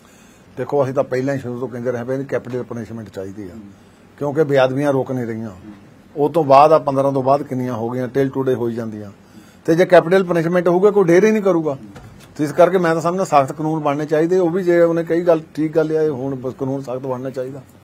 ਦੇਖੋ ਅਸੀਂ ਤਾਂ ਪਹਿਲਾਂ ਹੀ ਸ਼ੁਰੂ ਤੋਂ ਕਹਿੰਦੇ ਰਹੇ ਵੀ ਕੈਪੀਟਲ ਪਨਿਸ਼ਮੈਂਟ ਚਾਹੀਦੀ ਆ, ਕਿਉਂਕਿ ਬੇਅਦਬੀਆਂ ਰੁਕ ਨਹੀਂ ਰਹੀਆਂ। ਉਹ ਤੋਂ ਬਾਅਦ ਆ ਪੰਦਰਾਂ ਤੋਂ ਬਾਅਦ ਕਿੰਨੀਆਂ ਹੋ ਗਈਆਂ, ਟਿਲ ਟੂਡੇ ਹੋਈ ਜਾਂਦੀਆਂ। ਤੇ ਜੇ ਕੈਪੀਟਲ ਪਨਿਸ਼ਮੈਂਟ ਹੋਊਗਾ ਕੋਈ ਡੇਰ ਹੀ ਨਹੀਂ ਕਰੂਗਾ। ਤੇ ਇਸ ਕਰਕੇ ਮੈਂ ਤਾਂ ਸਮਝਦਾ ਸਖਤ ਕਾਨੂੰਨ ਬਣਨੇ ਚਾਹੀਦੇ। ਉਹ ਵੀ ਜੇ ਉਹਨੇ ਕਈ ਗੱਲ ਠੀਕ ਗੱਲ ਆ, ਹੁਣ ਕਾਨੂੰਨ ਸਖਤ ਬਣਨਾ ਚਾਹੀਦਾ।